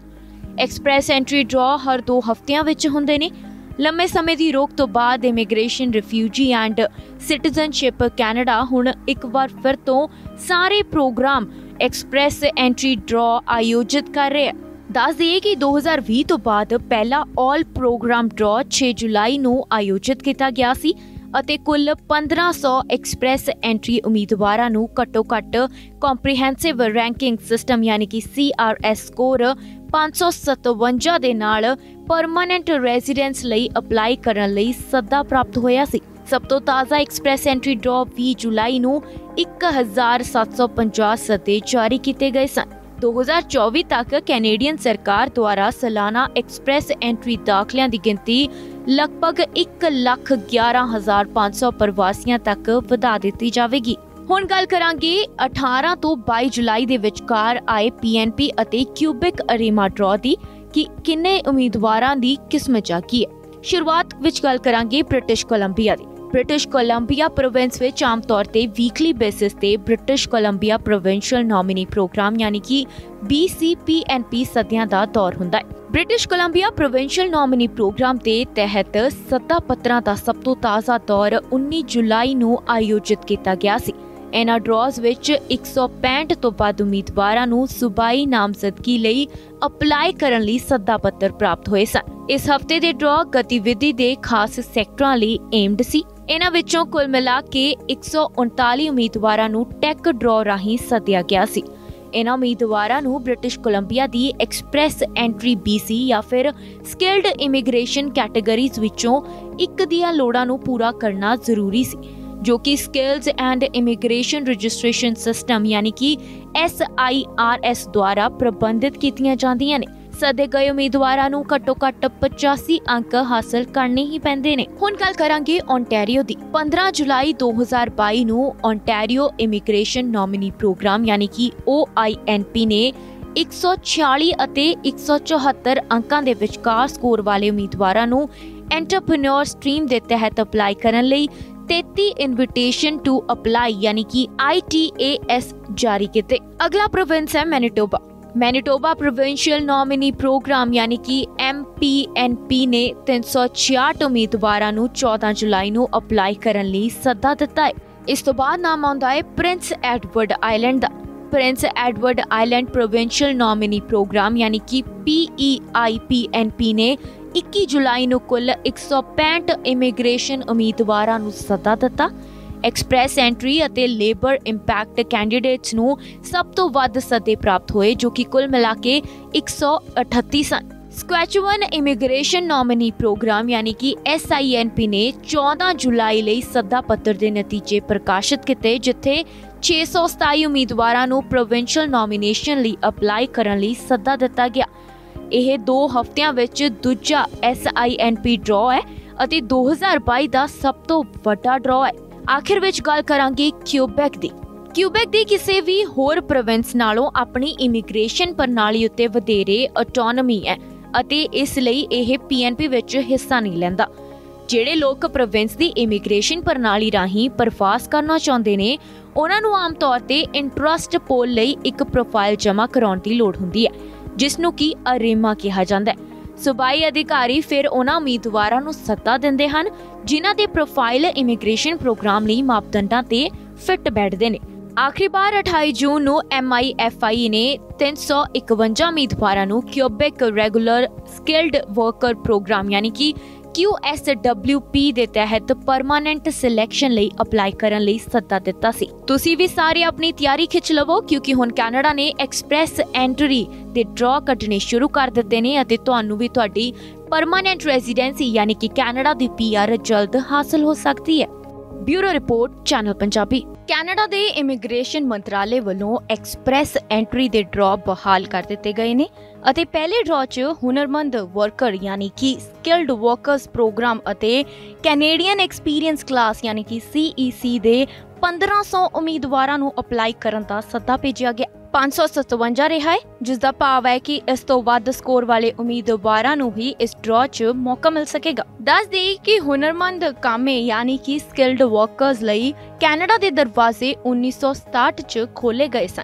ਐਕਸਪ੍ਰੈਸ ਐਂਟਰੀ ਡਰਾ ਹਰ ਦੋ ਹਫ਼ਤਿਆਂ ਵਿੱਚ ਹੁੰਦੇ ਨੇ। ਲੰਮੇ ਸਮੇਂ ਦੀ ਰੋਕ ਤੋਂ ਬਾਅਦ immigration, refugee and citizenship Canada ਹੁਣ ਇੱਕ ਵਾਰ ਫਿਰ ਤੋਂ ਸਾਰੇ ਪ੍ਰੋਗਰਾਮ ਐਕਸਪ੍ਰੈਸ ਐਂਟਰੀ ਡਰਾ ਆਯੋਜਿਤ ਕਰ ਰਿਹਾ ਹੈ। ਦੱਸ ਦਈਏ ਕਿ ਦੋ ਹਜ਼ਾਰ ਵੀਹ ਤੋਂ ਬਾਅਦ ਪਹਿਲਾ ਆਲ ਪ੍ਰੋਗਰਾਮ ਡਰਾ ਛੇ ਜੁਲਾਈ ਨੂੰ ਆਯੋਜਿਤ ਕੀਤਾ ਗਿਆ ਸੀ ਅਤੇ ਕੁੱਲ ਪੰਦਰਾਂ ਸੌ ਐਕਸਪ੍ਰੈਸ ਐਂਟਰੀ ਉਮੀਦਵਾਰਾਂ ਨੂੰ ਘੱਟੋ ਘੱਟ ਕੰਪਰੀਹੈਂਸਿਵ ਰੈਂਕਿੰਗ ਸਿਸਟਮ ਯਾਨੀ ਕਿ ਸੀ ਆਰ ਐਸ ਸਕੋਰ ਪੰਜ ਸੌ ਸਤਵੰਜਾ ਦੇ ਨਾਲ ਪਰਮਾਨੈਂਟ ਰੈਜ਼ੀਡੈਂਸ ਲਈ ਅਪਲਾਈ ਕਰਨ ਲਈ ਸੱਦਾ ਪ੍ਰਾਪਤ ਹੋਇਆ ਸੀ। ਸਭ ਤੋਂ ਤਾਜ਼ਾ ਐਕਸਪ੍ਰੈਸ ਐਂਟਰੀ ਡਰਾ ਵੀਹ ਜੁਲਾਈ ਨੂੰ ਇੱਕ ਹਜ਼ਾਰ ਸੱਤ ਸੌ ਪੰਜਾਹ ਸੱਦੇ ਜਾਰੀ ਕੀਤੇ ਗਏ ਸਨ। ਦੋ ਹਜ਼ਾਰ ਚੌਵੀ ਤੱਕ ਕੈਨੇਡੀਅਨ ਸਰਕਾਰ ਦੁਆਰਾ ਸਾਲਾਨਾ ਐਕਸਪ੍ਰੈਸ ਐਂਟਰੀ ਦਾਖਲਿਆਂ ਦੀ ਗਿਣਤੀ ਲਗਭਗ ਇੱਕ ਲੱਖ ਗਿਆਰਾਂ ਹਜ਼ਾਰ ਪੰਜ ਸੌ ਪ੍ਰਵਾਸੀਆਂ ਤੱਕ ਵਧਾ ਦਿੱਤੀ ਜਾਵੇਗੀ। ਹੁਣ ਗੱਲ ਕਰਾਂਗੇ ਅਠਾਰਾਂ ਤੋਂ ਬਾਈ ਜੁਲਾਈ ਦੇ ਵਿਚਕਾਰ ਆਏ ਪੀ ਐਨ ਪੀ ਅਤੇ ਕਿਊਬਿਕ ਅਰੀਮਾ ਡਰਾ ਦੀ ਕਿ ਕਿੰਨੇ ਉਮੀਦਵਾਰਾਂ ਦੀ ਕਿਸਮਤ ਜਾਗੀ ਹੈ। ਸ਼ੁਰੂਆਤ ਵਿੱਚ ਗੱਲ ਕਰਾਂਗੇ ਬ੍ਰਿਟਿਸ਼ ਕੋਲੰਬੀਆ ਦੀ। ਬ੍ਰਿਟਿਸ਼ ਕੋਲੰਬੀਆ ਪ੍ਰੋਵਿੰਸ ਵਿੱਚ ਆਮ ਤੌਰ ਤੇ ਵੀਕਲੀ ਬੇਸਿਸ ਤੇ British Columbia provincial nominee program ਯਾਨੀ ਕਿ ਬੀ ਸੀ ਪੀ ਐਨ ਪੀ ਸੱਦਿਆਂ ਦਾ ਦੌਰ ਹੁੰਦਾ ਹੈ। British Columbia provincial nominee program ਦੇ ਤਹਿਤ ਸੱਦਾ ਪੱਤਰਾਂ ਦਾ ਸਭ ਤੋਂ ਤਾਜ਼ਾ ਦੌਰ ਉੱਨੀ ਜੁਲਾਈ ਨੂੰ ਆਯੋਜਿਤ ਕੀਤਾ ਗਿਆ ਸੀ। ਇਨ੍ਹਾਂ ਡਰਾਜ਼ ਵਿੱਚ ਇੱਕ ਸੌ ਪੈਂਹਠ ਤੋਂ ਵੱਧ ਉਮੀਦਵਾਰਾਂ ਨੂੰ ਸੂਬਾਈ ਨਾਮਜ਼ਦਗੀ ਲਈ ਅਪਲਾਈ ਕਰਨ ਲਈ ਸੱਦਾ ਪੱਤਰ ਪ੍ਰਾਪਤ ਹੋਏ ਸਨ। ਇਸ ਹਫ਼ਤੇ ਦੇ ਡਰਾ ਗਤੀਵਿਧੀ ਦੇ ਖਾਸ ਸੈਕਟਰਾਂ ਲਈ ਏਮਡ ਸੀ। ਇਨ੍ਹਾਂ ਵਿੱਚੋਂ ਕੁੱਲ ਮਿਲਾ ਕੇ ਇੱਕ ਸੌ ਉਨਤਾਲੀ ਉਮੀਦਵਾਰਾਂ ਨੂੰ ਟੈਕ ਡਰਾ ਰਾਹੀਂ ਸੱਦਿਆ ਗਿਆ ਸੀ। ਇਨ੍ਹਾਂ ਉਮੀਦਵਾਰਾਂ ਨੂੰ ਬ੍ਰਿਟਿਸ਼ ਕੋਲੰਬੀਆ ਦੀ ਐਕਸਪ੍ਰੈਸ ਐਂਟਰੀ ਬੀ ਸੀ ਜਾਂ ਫਿਰ ਸਕਿਲਡ ਇਮੀਗ੍ਰੇਸ਼ਨ ਕੈਟਾਗਰੀਜ਼ ਵਿੱਚੋਂ ਇੱਕ ਦੀਆਂ ਲੋੜਾਂ ਨੂੰ ਪੂਰਾ ਕਰਨਾ ਜ਼ਰੂਰੀ ਸੀ, ਜੋ ਕਿ skills and immigration registration system ਯਾਨੀ ਕਿ ਐਸ ਆਈ ਆਰ ਐਸ ਦੁਆਰਾ ਪ੍ਰਬੰਧਿਤ ਕੀਤੀਆਂ ਜਾਂਦੀਆਂ ਨੇ। ਸੱਦੇ ਗਏ ਉਮੀਦਵਾਰਾਂ ਨੂੰ ਘੱਟੋ ਘੱਟ ਪਚਾਸੀ ਅੰਕ ਹਾਸਲ ਕਰਨੇ ਹੀ ਪੈਂਦੇ ਨੇ। ਹੁਣ ਗੱਲ ਕਰਾਂਗੇ ਓਨਟਾਰੀਓ ਦੀ। ਪੰਦਰਾਂ ਜੁਲਾਈ ਦੋ ਹਜ਼ਾਰ ਬਾਈ ਨੂੰ ਓਨਟਾਰੀਓ ਇਮੀਗ੍ਰੇਸ਼ਨ ਨੋਮਿਨੀ ਪ੍ਰੋਗਰਾਮ ਯਾਨੀ ਕਿ ਓ ਆਈ ਐਨ ਪੀ ਨੇ ਇੱਕ ਸੌ ਛਿਆਲੀ ਅਤੇ ਇੱਕ ਸੌ ਚੌਹੱਤਰ ਅੰਕਾਂ ਦੇ ਵਿਚਕਾਰ ਸਕੋਰ ਵਾਲੇ ਉਮੀਦਵਾਰਾਂ ਨੂੰ ਐਂਟਰਪ੍ਰੀਨਿਓਰ ਸਟਰੀਮ ਦੇ ਤਹਿਤ ਅਪਲਾਈ ਕਰਨ ਲਈ ਤੇਤੀ ਇਨਵੀਟੇਸ਼ਨ ਟੂ ਅਪਲਾਈ ਯਾਨੀ ਕਿ ਆਈ ਟੀ ਏ ਐਸ ਜਾਰੀ ਕੀਤੇ। ਅਗਲਾ ਪ੍ਰੋਵਿੰਸ ਹੈ Manitoba. Manitoba provincial nominee program ਯਾਨੀ ਕਿ ਐਮ ਪੀ ਐਨ ਪੀ ਨੇ ਤਿੰਨ ਸੌ ਛਿਆਹਠ ਉਮੀਦਵਾਰਾਂ ਨੂੰ ਚੌਦਾਂ ਜੁਲਾਈ ਨੂੰ ਅਪਲਾਈ ਕਰਨ ਲਈ ਸੱਦਾ ਦਿੱਤਾ ਹੈ। ਇਸ ਤੋਂ ਬਾਅਦ ਨਾਮ ਆਉਂਦਾ ਹੈ ਪ੍ਰਿੰਸ ਐਡਵਰਡ ਆਈਲੈਂਡ ਦਾ। Prince Edward Island provincial nominee program ਯਾਨੀ ਕਿ ਪੀ ਈ ਆਈ ਪੀ ਐਨ ਪੀ ਨੇ ਇੱਕੀ ਜੁਲਾਈ ਨੂੰ ਕੁੱਲ ਇੱਕ ਸੌ ਪੈਂਹਠ ਇਮੀਗ੍ਰੇਸ਼ਨ ਉਮੀਦਵਾਰਾਂ ਨੂੰ ਸੱਦਾ ਦਿੱਤਾ। ਐਕਸਪ੍ਰੈਸ ਐਂਟਰੀ ਅਤੇ ਲੇਬਰ ਇੰਪੈਕਟ ਕੈਂਡੀਡੇਟਸ ਨੂੰ ਸਭ ਤੋਂ ਵੱਧ ਸੱਦੇ ਪ੍ਰਾਪਤ ਹੋਏ, ਜੋ ਕਿ ਕੁੱਲ ਮਿਲਾ ਕੇ ਇੱਕ ਸੌ ਅਠੱਤੀ ਸਨ। ਸਕੁਐਚੂਅਨ ਇਮੀਗ੍ਰੇਸ਼ਨ ਨੋਮਿਨੀ ਪ੍ਰੋਗਰਾਮ ਯਾਨੀ ਕਿ ਐਸ ਆਈ ਐਨ ਪੀ ਨੇ ਚੌਦਾਂ ਜੁਲਾਈ ਲਈ ਸੱਦਾ ਪੱਤਰ ਦੇ ਨਤੀਜੇ ਪ੍ਰਕਾਸ਼ਿਤ ਕੀਤੇ, ਜਿੱਥੇ ਛੇ ਸੌ ਸਤਾਈ ਉਮੀਦਵਾਰਾਂ ਨੂੰ ਪ੍ਰੋਵਿੰਸ਼ੀਅਲ ਨੋਮੀਨੇਸ਼ਨ ਲਈ ਅਪਲਾਈ ਕਰਨ ਲਈ ਸੱਦਾ ਦਿੱਤਾ ਗਿਆ। ਇਹ ਦੋ ਹਫ਼ਤਿਆਂ ਵਿੱਚ ਦੂਜਾ ਐਸ ਆਈ ਐਨ ਪੀ ਡਰਾ ਹੈ ਅਤੇ ਦੋ ਹਜ਼ਾਰ ਬਾਈ ਦਾ ਸਭ ਤੋਂ ਵੱਡਾ ਡਰਾ ਹੈ। ਆਖਿਰ ਵਿੱਚ ਗੱਲ ਕਰਾਂਗੇ ਕਿਊਬੈਕ ਦੀ। ਕਿਊਬੈਕ ਦੀ ਕਿਸੇ ਵੀ ਹੋਰ ਪ੍ਰੋਵਿੰਸ ਨਾਲੋਂ ਆਪਣੀ ਇਮੀਗ੍ਰੇਸ਼ਨ ਪ੍ਰਣਾਲੀ ਉੱਤੇ ਵਧੇਰੇ ਆਟੋਨਮੀ ਹੈ ਅਤੇ ਇਸ ਲਈ ਇਹ ਪੀ ਐਨ ਪੀ ਵਿੱਚ ਹਿੱਸਾ ਨਹੀਂ ਲੈਂਦਾ। ਜਿਹੜੇ ਲੋਕ ਪ੍ਰੋਵਿੰਸ ਦੀ ਇਮੀਗ੍ਰੇਸ਼ਨ ਪ੍ਰਣਾਲੀ ਰਾਹੀਂ ਪ੍ਰਵਾਸ ਕਰਨਾ ਚਾਹੁੰਦੇ ਨੇ, ਉਹਨਾਂ ਨੂੰ ਆਮ ਤੌਰ ਤੇ ਇੰਟਰਸਟ ਪੋਲ ਲਈ ਇੱਕ ਪ੍ਰੋਫਾਈਲ ਜਮ੍ਹਾਂ ਕਰਾਉਣ ਦੀ ਲੋੜ ਹੁੰਦੀ ਹੈ, ਜਿਸ ਨੂੰ ਕਿ ਅਰੀਮਾ ਕਿਹਾ ਜਾਂਦਾ ਹੈ। ਸੂਬਾਈ ਅਧਿਕਾਰੀ ਫਿਰ ਉਹਨਾਂ ਉਮੀਦਵਾਰਾਂ ਨੂੰ ਸੱਦਾ ਦਿੰਦੇ ਹਨ ਜਿਨ੍ਹਾਂ ਦੇ ਪ੍ਰੋਫਾਈਲ ਇਮੀਗ੍ਰੇਸ਼ਨ ਪ੍ਰੋਗਰਾਮ ਲਈ ਮਾਪਦੰਡਾਂ ਤੇ ਫਿੱਟ ਬੈਠਦੇ ਨੇ। ਆਖਰੀ ਵਾਰ ਅਠਾਈ ਜੂਨ ਨੂੰ ਐਮ ਆਈ ਐਫ ਆਈ ਨੇ ਤਿੰਨ ਸੌ ਇਕਵੰਜਾ ਉਮੀਦਵਾਰਾਂ ਨੂੰ Quebec regular skilled worker program ਯਾਨੀ ਕਿ ਕਿਊ ਐਸ ਡਬਲਿਊ ਪੀ ਦੇ ਤਹਿਤ ਪਰਮਾਨੈਂਟ ਸਿਲੈਕਸ਼ਨ ਲਈ ਅਪਲਾਈ ਕਰਨ ਲਈ ਸੱਦਾ ਦਿੱਤਾ ਸੀ। ਤੁਸੀਂ ਵੀ ਸਾਰੇ ਆਪਣੀ ਤਿਆਰੀ ਖਿੱਚ ਲਵੋ, ਕਿਉਂਕਿ ਹੁਣ ਕੈਨੇਡਾ ਨੇ ਐਕਸਪ੍ਰੈਸ ਐਂਟਰੀ ਦੇ ਡਰਾ ਕੱਢਣੇ ਸ਼ੁਰੂ ਕਰ ਦਿੱਤੇ ਨੇ ਅਤੇ ਤੁਹਾਨੂੰ ਵੀ ਤੁਹਾਡੀ ਪਰਮਾਨੈਂਟ ਰੈਜ਼ੀਡੈਂਸੀ ਯਾਨੀ ਕਿ ਕੈਨੇਡਾ ਦੀ ਪੀ ਆਰ ਜਲਦ ਹਾਸਲ ਹੋ ਸਕਦੀ ਹੈ। Bureau report, channel Punjabi. Canada ਦੇ ਇਮੀਗ੍ਰੇਸ਼ਨ ਮੰਤਰਾਲੇ ਵੱਲੋਂ ਐਕਸਪ੍ਰੈਸ ਐਂਟਰੀ ਦੇ ਡਰਾ ਬਹਾਲ ਕਰ ਦਿੱਤੇ ਗਏ ਨੇ ਅਤੇ ਪਹਿਲੇ ਡਰਾ 'ਚ ਹੁਨਰਮੰਦ ਵਰਕਰ ਯਾਨੀ ਕਿ ਸਕਿਲਡ ਵਰਕਰਸ ਪ੍ਰੋਗਰਾਮ ਅਤੇ ਕੈਨੇਡੀਅਨ ਐਕਸਪੀਰੀਅੰਸ ਕਲਾਸ ਯਾਨੀ ਕਿ ਸੀ ਈ ਸੀ ਦੇ ਪੰਦਰਾਂ ਸੌ ਉਮੀਦਵਾਰਾਂ ਨੂੰ ਅਪਲਾਈ ਕਰਨ ਦਾ ਸੱਦਾ ਭੇਜਿਆ ਗਿਆ। ਪੰਜ ਸੌ ਸਤਵੰਜਾ ਰਿਹਾ ਹੈ, ਜਿਸ ਦਾ ਭਾਵ ਹੈ ਕਿ ਇਸ ਤੋਂ ਵੱਧ ਸਕੋਰ ਵਾਲੇ ਉਮੀਦਵਾਰਾਂ ਨੂੰ ਹੀ ਇਸ ਡਰਾ 'ਚ ਮੌਕਾ ਮਿਲ ਸਕੇਗਾ। ਦੱਸ ਦੇਈਏ ਕਿ ਹੁਨਰਮੰਦ ਕਾਮੇ ਯਾਨੀ ਕਿ ਸਕਿਲਡ ਵਰਕਰਸ ਲਈ ਕੈਨੇਡਾ ਦੇ ਦਰਵਾਜ਼ੇ ਉੱਨੀ ਸੌ ਸਤਾਹਠ 'ਚ ਖੋਲ੍ਹੇ ਗਏ ਸਨ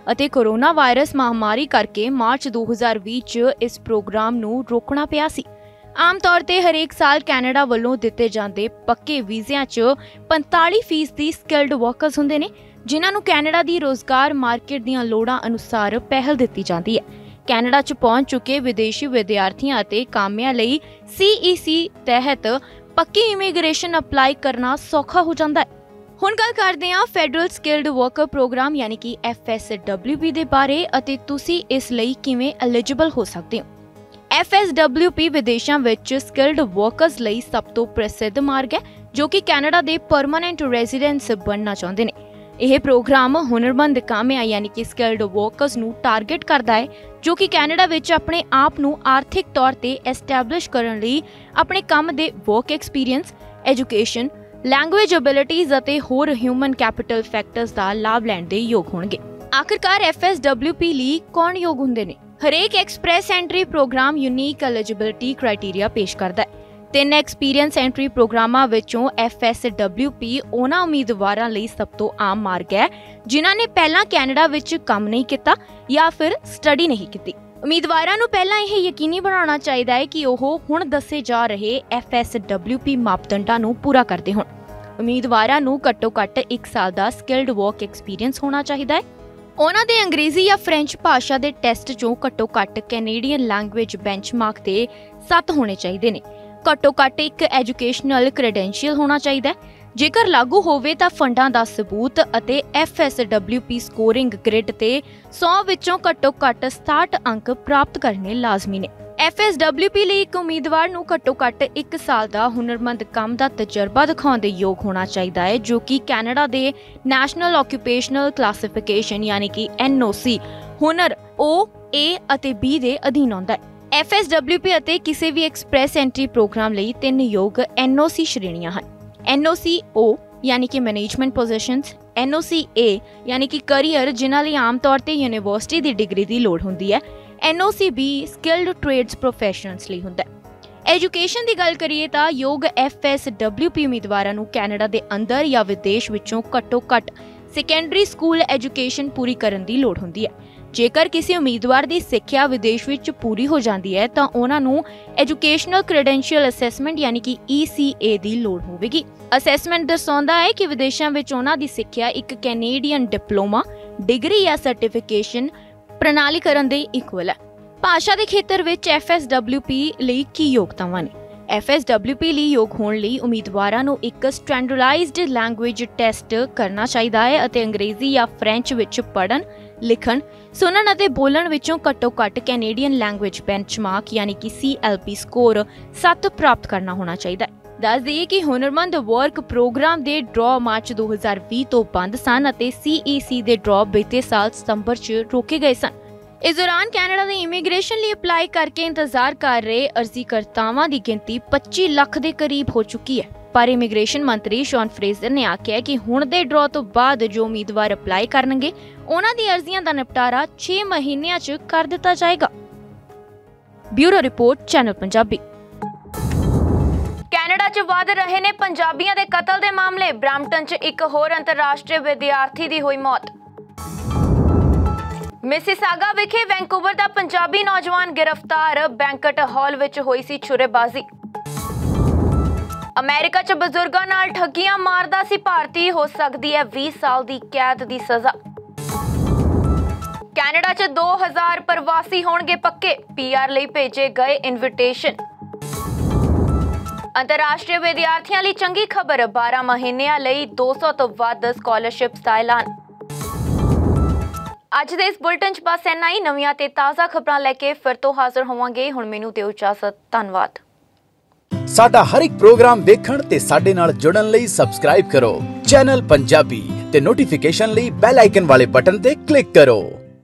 ਅਤੇ ਕੋਰੋਨਾ ਵਾਇਰਸ ਮਹਾਮਾਰੀ ਕਰਕੇ ਮਾਰਚ दो हज़ार बीस ਚ ਇਸ ਪ੍ਰੋਗਰਾਮ ਨੂੰ ਰੋਕਣਾ ਪਿਆ ਸੀ। ਆਮ ਤੌਰ ਤੇ ਹਰੇਕ ਸਾਲ ਕੈਨੇਡਾ ਵੱਲੋਂ ਦਿੱਤੇ ਜਾਂਦੇ ਪੱਕੇ ਵੀਜ਼ਿਆਂ 'ਚ पैंतालीस ਫੀਸਦੀ ਸਕਿਲਡ ਵਰਕਰਸ ਹੁੰਦੇ ਨੇ, ਜਿਨ੍ਹਾਂ ਨੂੰ ਕੈਨੇਡਾ ਦੀ ਰੋਜ਼ਗਾਰ ਮਾਰਕੀਟ ਦੀਆਂ ਲੋੜਾਂ ਅਨੁਸਾਰ ਪਹਿਲ ਦਿੱਤੀ ਜਾਂਦੀ ਹੈ। ਕੈਨੇਡਾ 'ਚ ਪਹੁੰਚ ਚੁੱਕੇ ਵਿਦੇਸ਼ੀ ਵਿਦਿਆਰਥੀਆਂ ਅਤੇ ਕਾਮਿਆਂ ਲਈ ਸੀ ਈ ਸੀ ਤਹਿਤ ਪੱਕੀ ਇਮੀਗ੍ਰੇਸ਼ਨ ਅਪਲਾਈ ਕਰਨਾ ਸੌਖਾ ਹੋ ਜਾਂਦਾ ਹੈ। ਹੁਣ ਗੱਲ ਕਰਦੇ ਹਾਂ ਫੈਡਰਲ ਸਕਿਲਡ ਵਰਕਰ ਪ੍ਰੋਗਰਾਮ ਯਾਨੀ ਕਿ ਐਫ ਐਸ ਡਬਲਿਊ ਪੀ ਦੇ ਬਾਰੇ ਅਤੇ ਤੁਸੀਂ ਇਸ ਲਈ ਕਿਵੇਂ ਐਲੀਜੀਬਲ ਹੋ ਸਕਦੇ ਹੋ। ਐਫ ਐਸ ਡਬਲਿਊ ਪੀ ਵਿਦੇਸ਼ਾਂ ਵਿੱਚ ਸਕਿਲਡ ਵਰਕਰਸ ਲਈ ਸਭ ਤੋਂ ਪ੍ਰਸਿੱਧ ਮਾਰਗ ਹੈ ਜੋ ਕਿ ਕੈਨੇਡਾ ਦੇ ਪਰਮਾਨੈਂਟ ਰੈਜ਼ੀਡੈਂਟਸ ਬਣਨਾ ਚਾਹੁੰਦੇ ਨੇ। ਇਹ ਪ੍ਰੋਗਰਾਮ ਹੁਨਰਮੰਦ ਕਾਮਿਆਂ ਯਾਨੀ ਕਿ ਸਕਿਲਡ ਵਰਕਰਸ ਨੂੰ ਟਾਰਗੇਟ ਕਰਦਾ ਹੈ ਜੋ ਕਿ ਕੈਨੇਡਾ ਵਿੱਚ ਆਪਣੇ ਆਪ ਨੂੰ ਆਰਥਿਕ ਤੌਰ ਤੇ ਐਸਟੈਬਲਿਸ਼ ਕਰਨ ਲਈ ਆਪਣੇ ਕੰਮ ਦੇ work experience, education, language abilities ਅਤੇ ਹੋਰ ਹਿਊਮਨ ਕੈਪੀਟਲ ਫੈਕਟਰਸ ਦਾ ਲਾਭ ਲੈਣ ਦੇ ਯੋਗ ਹੋਣਗੇ। ਆਖਿਰਕਾਰ ਐਫ ਐਸ ਡਬਲਿਊ ਪੀ ਲਈ ਕੌਣ ਯੋਗ ਹੁੰਦੇ ਨੇ? ਹਰੇਕ express entry program unique eligibility criteria ਪੇਸ਼ ਕਰਦਾ ਹੈ। ਤਿੰਨ ਐਕਸਪੀਰੀਅੰਸ ਐਂਟਰੀ ਪ੍ਰੋਗਰਾਮਾਂ ਵਿੱਚੋਂ ਐਫ ਐਸ ਡਬਲਿਊ ਪੀ ਉਹਨਾਂ ਉਮੀਦਵਾਰਾਂ ਲਈ ਸਭ ਤੋਂ ਆਮ ਮਾਰਗ ਹੈ ਜਿਨ੍ਹਾਂ ਨੇ ਪਹਿਲਾਂ ਕੈਨੇਡਾ ਵਿੱਚ ਕੰਮ ਨਹੀਂ ਕੀਤਾ ਜਾਂ ਫਿਰ ਸਟੱਡੀ ਨਹੀਂ ਕੀਤੀ। ਉਮੀਦਵਾਰਾਂ ਨੂੰ ਪਹਿਲਾਂ ਇਹ ਯਕੀਨੀ ਬਣਾਉਣਾ ਚਾਹੀਦਾ ਹੈ ਕਿ ਉਹ ਹੁਣ ਦੱਸੇ ਜਾ ਰਹੇ ਐਫ ਐਸ ਡਬਲਿਊ ਪੀ ਮਾਪਦੰਡਾਂ ਨੂੰ ਪੂਰਾ ਕਰਦੇ ਹੋਣ। ਉਮੀਦਵਾਰਾਂ ਨੂੰ ਘੱਟੋ-ਘੱਟ ਇੱਕ ਸਾਲ ਦਾ ਸਕਿਲਡ ਵਰਕ ਐਕਸਪੀਰੀਅੰਸ ਹੋਣਾ ਚਾਹੀਦਾ ਹੈ। ਉਹਨਾਂ ਦੇ ਅੰਗਰੇਜ਼ੀ ਜਾਂ ਫ੍ਰੈਂਚ ਭਾਸ਼ਾ ਦੇ ਟੈਸਟ 'ਚੋਂ ਘੱਟੋ-ਘੱਟ ਕੈਨੇਡੀਅਨ ਲੈਂਗੁਏਜ ਬੈਂਚਮਾਰਕ ਤੇ ਸੱਤ ਹੋਣੇ ਚਾਹੀਦੇ ਨੇ। ਘੱਟੋ-ਘੱਟ ਇੱਕ ਐਜੂਕੇਸ਼ਨਲ ਕ੍ਰੈਡੈਂਸ਼ੀਅਲ ਹੋਣਾ ਚਾਹੀਦਾ ਹੈ। ਜੇਕਰ ਲਾਗੂ ਹੋਵੇ ਤਾਂ ਫੰਡਾਂ ਦਾ ਸਬੂਤ ਅਤੇ F S W P scoring grid ਤੇ ਸੌ ਵਿੱਚੋਂ ਘੱਟੋ-ਘੱਟ ਸਤਾਹਠ ਅੰਕ ਪ੍ਰਾਪਤ ਕਰਨੇ ਲਾਜ਼ਮੀ ਨੇ। ਐਫ ਐਸ ਡਬਲਿਊ ਪੀ ਲਈ ਇੱਕ ਉਮੀਦਵਾਰ ਨੂੰ ਘੱਟੋ-ਘੱਟ ਇੱਕ ਸਾਲ ਦਾ ਹੁਨਰਮੰਦ ਕੰਮ ਦਾ ਤਜਰਬਾ ਦਿਖਾਉਣ ਦੇ ਯੋਗ ਹੋਣਾ ਚਾਹੀਦਾ ਹੈ ਜੋ ਕਿ ਕੈਨੇਡਾ ਦੇ ਨੈਸ਼ਨਲ ਆਕੂਪੇਸ਼ਨਲ ਕਲਾਸੀਫਿਕੇਸ਼ਨ ਯਾਨੀ ਕਿ ਐਨ ਓ ਸੀ ਹੁਨਰ ਓ, ਏ ਅਤੇ ਬੀ ਦੇ ਅਧੀਨ ਆਉਂਦਾ ਹੈ। ਐਫ ਐਸ ਡਬਲਿਊ ਪੀ ਅਤੇ ਕਿਸੇ ਵੀ ਐਕਸਪ੍ਰੈਸ ਐਂਟਰੀ ਪ੍ਰੋਗਰਾਮ ਲਈ ਤਿੰਨ ਯੋਗ ਐਨ ਓ ਸੀ ਸ਼੍ਰੇਣੀਆਂ ਹਨ। ਐਨ ਓ ਸੀ ਓ ਯਾਨੀ ਕਿ ਮੈਨੇਜਮੈਂਟ ਪੋਜੀਸ਼ਨਸ, ਐਨ ਓ ਸੀ ਏ ਯਾਨੀ ਕਿ ਕਰੀਅਰ ਜਿਨ੍ਹਾਂ ਲਈ ਆਮ ਤੌਰ ਤੇ ਯੂਨੀਵਰਸਿਟੀ ਦੀ ਡਿਗਰੀ ਦੀ ਲੋੜ ਹੁੰਦੀ ਹੈ, N O C B skilled trades professionals ਲਈ ਹੁੰਦਾ ਹੈ। ਐਜੂਕੇਸ਼ਨ ਦੀ ਗੱਲ ਕਰੀਏ ਤਾਂ ਯੋਗ ਐਫ ਐਸ ਡਬਲਿਊ ਪੀ ਉਮੀਦਵਾਰਾਂ ਨੂੰ ਕੈਨੇਡਾ ਦੇ ਅੰਦਰ ਜਾਂ ਵਿਦੇਸ਼ ਵਿੱਚੋਂ ਘੱਟੋ-ਘੱਟ ਸੈਕੰਡਰੀ ਸਕੂਲ ਐਜੂਕੇਸ਼ਨ ਪੂਰੀ ਕਰਨ ਦੀ ਲੋੜ ਹੁੰਦੀ ਹੈ। ਜੇਕਰ ਕਿਸੇ ਉਮੀਦਵਾਰ ਦੀ ਸਿੱਖਿਆ ਵਿਦੇਸ਼ ਵਿੱਚ ਪੂਰੀ ਹੋ ਜਾਂਦੀ ਹੈ ਤਾਂ ਉਹਨਾਂ ਨੂੰ ਐਜੂਕੇਸ਼ਨਲ ਕ੍ਰੈਡੈਂਸ਼ੀਅਲ ਅਸੈਸਮੈਂਟ ਯਾਨੀ ਕਿ ਈ ਸੀ ਏ ਦੀ ਲੋੜ ਹੋਵੇਗੀ। ਅਸੈਸਮੈਂਟ ਦਰਸਾਉਂਦਾ ਹੈ ਕਿ ਵਿਦੇਸ਼ਾਂ ਵਿੱਚ ਉਹਨਾਂ ਦੀ ਸਿੱਖਿਆ ਇੱਕ ਕੈਨੇਡੀਅਨ ਡਿਪਲੋਮਾ, ਡਿਗਰੀ ਜਾਂ ਸਰਟੀਫਿਕੇਸ਼ਨ ਪ੍ਰਣਾਲੀ ਕਰਨ ਦੇ ਇਕੁਅਲ ਹੈ। ਭਾਸ਼ਾ ਦੇ ਖੇਤਰ ਵਿੱਚ ਐਫ ਐਸ ਡਬਲਿਊ ਪੀ ਲਈ ਕੀ ਯੋਗਤਾਵਾਂ ਨੇ? ਐਫ ਐਸ ਡਬਲਿਊ ਪੀ ਲਈ ਯੋਗ ਹੋਣ ਲਈ ਉਮੀਦਵਾਰਾਂ ਨੂੰ ਇੱਕ ਸਟੈਂਡਰਡਾਈਜ਼ਡ ਲੈਂਗੁਏਜ ਟੈਸਟ ਕਰਨਾ ਚਾਹੀਦਾ ਹੈ ਅਤੇ ਅੰਗਰੇਜ਼ੀ ਜਾਂ ਫ੍ਰੈਂਚ ਵਿੱਚ ਪੜ੍ਹਨ, ਲਿਖਣ, ਸੁਣਨ ਅਤੇ ਬੋਲਣ ਵਿੱਚੋਂ ਘੱਟੋ-ਘੱਟ ਕੈਨੇਡੀਅਨ ਲੈਂਗੁਏਜ ਬੈਂਚਮਾਰਕ ਯਾਨੀ ਕਿ ਸੀ ਐਲ ਪੀ ਸਕੋਰ ਸੱਤ ਪ੍ਰਾਪਤ ਕਰਨਾ ਹੋਣਾ ਚਾਹੀਦਾ ਹੈ। ਦੱਸ ਦਈਏ ਕਿ ਹੁਨਰਮੰਦ ਵਰਕ ਪ੍ਰੋਗਰਾਮ ਦੇ ਡਰਾਅ ਮਾਰਚ दो हज़ार बीस ਤੋਂ ਬੰਦ ਸਨ ਅਤੇ ਸੀ ਈ ਸੀ ਦੇ ਡਰਾਅ ਬੀਤੇ ਸਾਲ ਸਤੰਬਰ 'ਚ ਰੋਕੇ ਗਏ ਸਨ। ਇਸ ਦੌਰਾਨ ਕੈਨੇਡਾ ਦੇ ਇਮੀਗ੍ਰੇਸ਼ਨ ਲਈ ਅਪਲਾਈ ਕਰਕੇ ਇੰਤਜ਼ਾਰ ਕਰ ਰਹੇ ਅਰਜ਼ੀਕਰਤਾਵਾਂ ਦੀ ਗਿਣਤੀ ਪੱਚੀ ਲੱਖ ਦੇ ਕਰੀਬ ਹੋ ਚੁੱਕੀ ਹੈ। ਪਰ ਇਮੀਗ੍ਰੇਸ਼ਨ ਮੰਤਰੀ ਸ਼ੌਨ ਫਰੇਜ਼ਰ ਨੇ ਆਖਿਆ ਕਿ ਹੁਣ ਦੇ ਡਰਾਅ ਤੋਂ ਬਾਅਦ ਜੋ ਉਮੀਦਵਾਰ ਅਪਲਾਈ ਕਰਨਗੇ ਉਹਨਾਂ ਦੀ ਅਰਜ਼ੀਆਂ ਦਾ ਨਿਪਟਾਰਾ ਛੇ ਮਹੀਨਿਆਂ 'ਚ ਕਰ ਦਿੱਤਾ ਜਾਏਗਾ। Bureau report, channel Punjabi. Canada 'ਚ ਵਧ ਰਹੇ ਨੇ ਪੰਜਾਬੀਆਂ ਦੇ ਕਤਲ ਦੇ ਮਾਮਲੇ। ਬ੍ਰੈਂਪਟਨ 'ਚ ਇੱਕ ਹੋਰ ਅੰਤਰਰਾਸ਼ਟਰੀ ਵਿਦਿਆਰਥੀ ਦੀ ਹੋਈ ਮੌਤ। ਮਿਸੀਸਾਗਾ ਵਿਖੇ ਵੈਂਕੂਵਰ ਦਾ ਪੰਜਾਬੀ ਨੌਜਵਾਨ ਗ੍ਰਿਫਤਾਰ। ਬੈਂਕਟ ਹਾਲ ਵਿੱਚ ਹੋਈ ਸੀ ਛੁਰੇਬਾਜ਼ੀ। ਅਮਰੀਕਾ 'ਚ ਬਜ਼ੁਰਗਾਂ ਨਾਲ ਠੱਗੀਆਂ ਮਾਰਦਾ ਸੀ ਭਾਰਤੀ, ਹੋ ਸਕਦੀ ਹੈ ਵੀਹ ਸਾਲ ਦੀ ਕੈਦ ਦੀ ਸਜ਼ਾ। ਕੈਨੇਡਾ 'ਚ ਦੋ ਹਜ਼ਾਰ ਪ੍ਰਵਾਸੀ ਹੋਣਗੇ ਪੱਕੇ, ਪੀ ਆਰ ਲਈ ਭੇਜੇ ਗਏ ਇਨਵੀਟੇਸ਼ਨ। ਅੰਤਰਰਾਸ਼ਟਰੀ ਵਿਦਿਆਰਥੀਆਂ ਲਈ ਚੰਗੀ ਖਬਰ, ਬਾਰਾਂ ਮਹੀਨਿਆਂ ਲਈ ਦੋ ਸੌ ਤੋਂ ਵੱਧ ਸਕਾਲਰਸ਼ਿਪਸ ਦਾ ਐਲਾਨ। ਅੱਜ ਦੇ ਇਸ ਬੁਲਟਨ 'ਚ ਬਸ ਇੰਨਾ ਹੀ। ਨਵੀਆਂ ਤੇ ਤਾਜ਼ਾ ਖਬਰਾਂ ਲੈ ਕੇ ਫਿਰ ਤੋਂ ਹਾਜ਼ਰ ਹੋਵਾਂਗੇ। ਹੁਣ ਮੈਨੂੰ ਦਿਓ ਇਜਾਜ਼ਤ। ਧੰਨਵਾਦ। ਸਾਡਾ ਹਰ ਇੱਕ ਪ੍ਰੋਗਰਾਮ ਦੇਖਣ ਤੇ ਸਾਡੇ ਨਾਲ ਜੁੜਨ ਲਈ ਸਬਸਕ੍ਰਾਈਬ ਕਰੋ ਚੈਨਲ ਪੰਜਾਬੀ ਤੇ ਨੋਟੀਫਿਕੇਸ਼ਨ ਲਈ ਬੈਲ ਆਈਕਨ ਵਾਲੇ ਬਟਨ ਤੇ ਕਲਿੱਕ ਕਰੋ।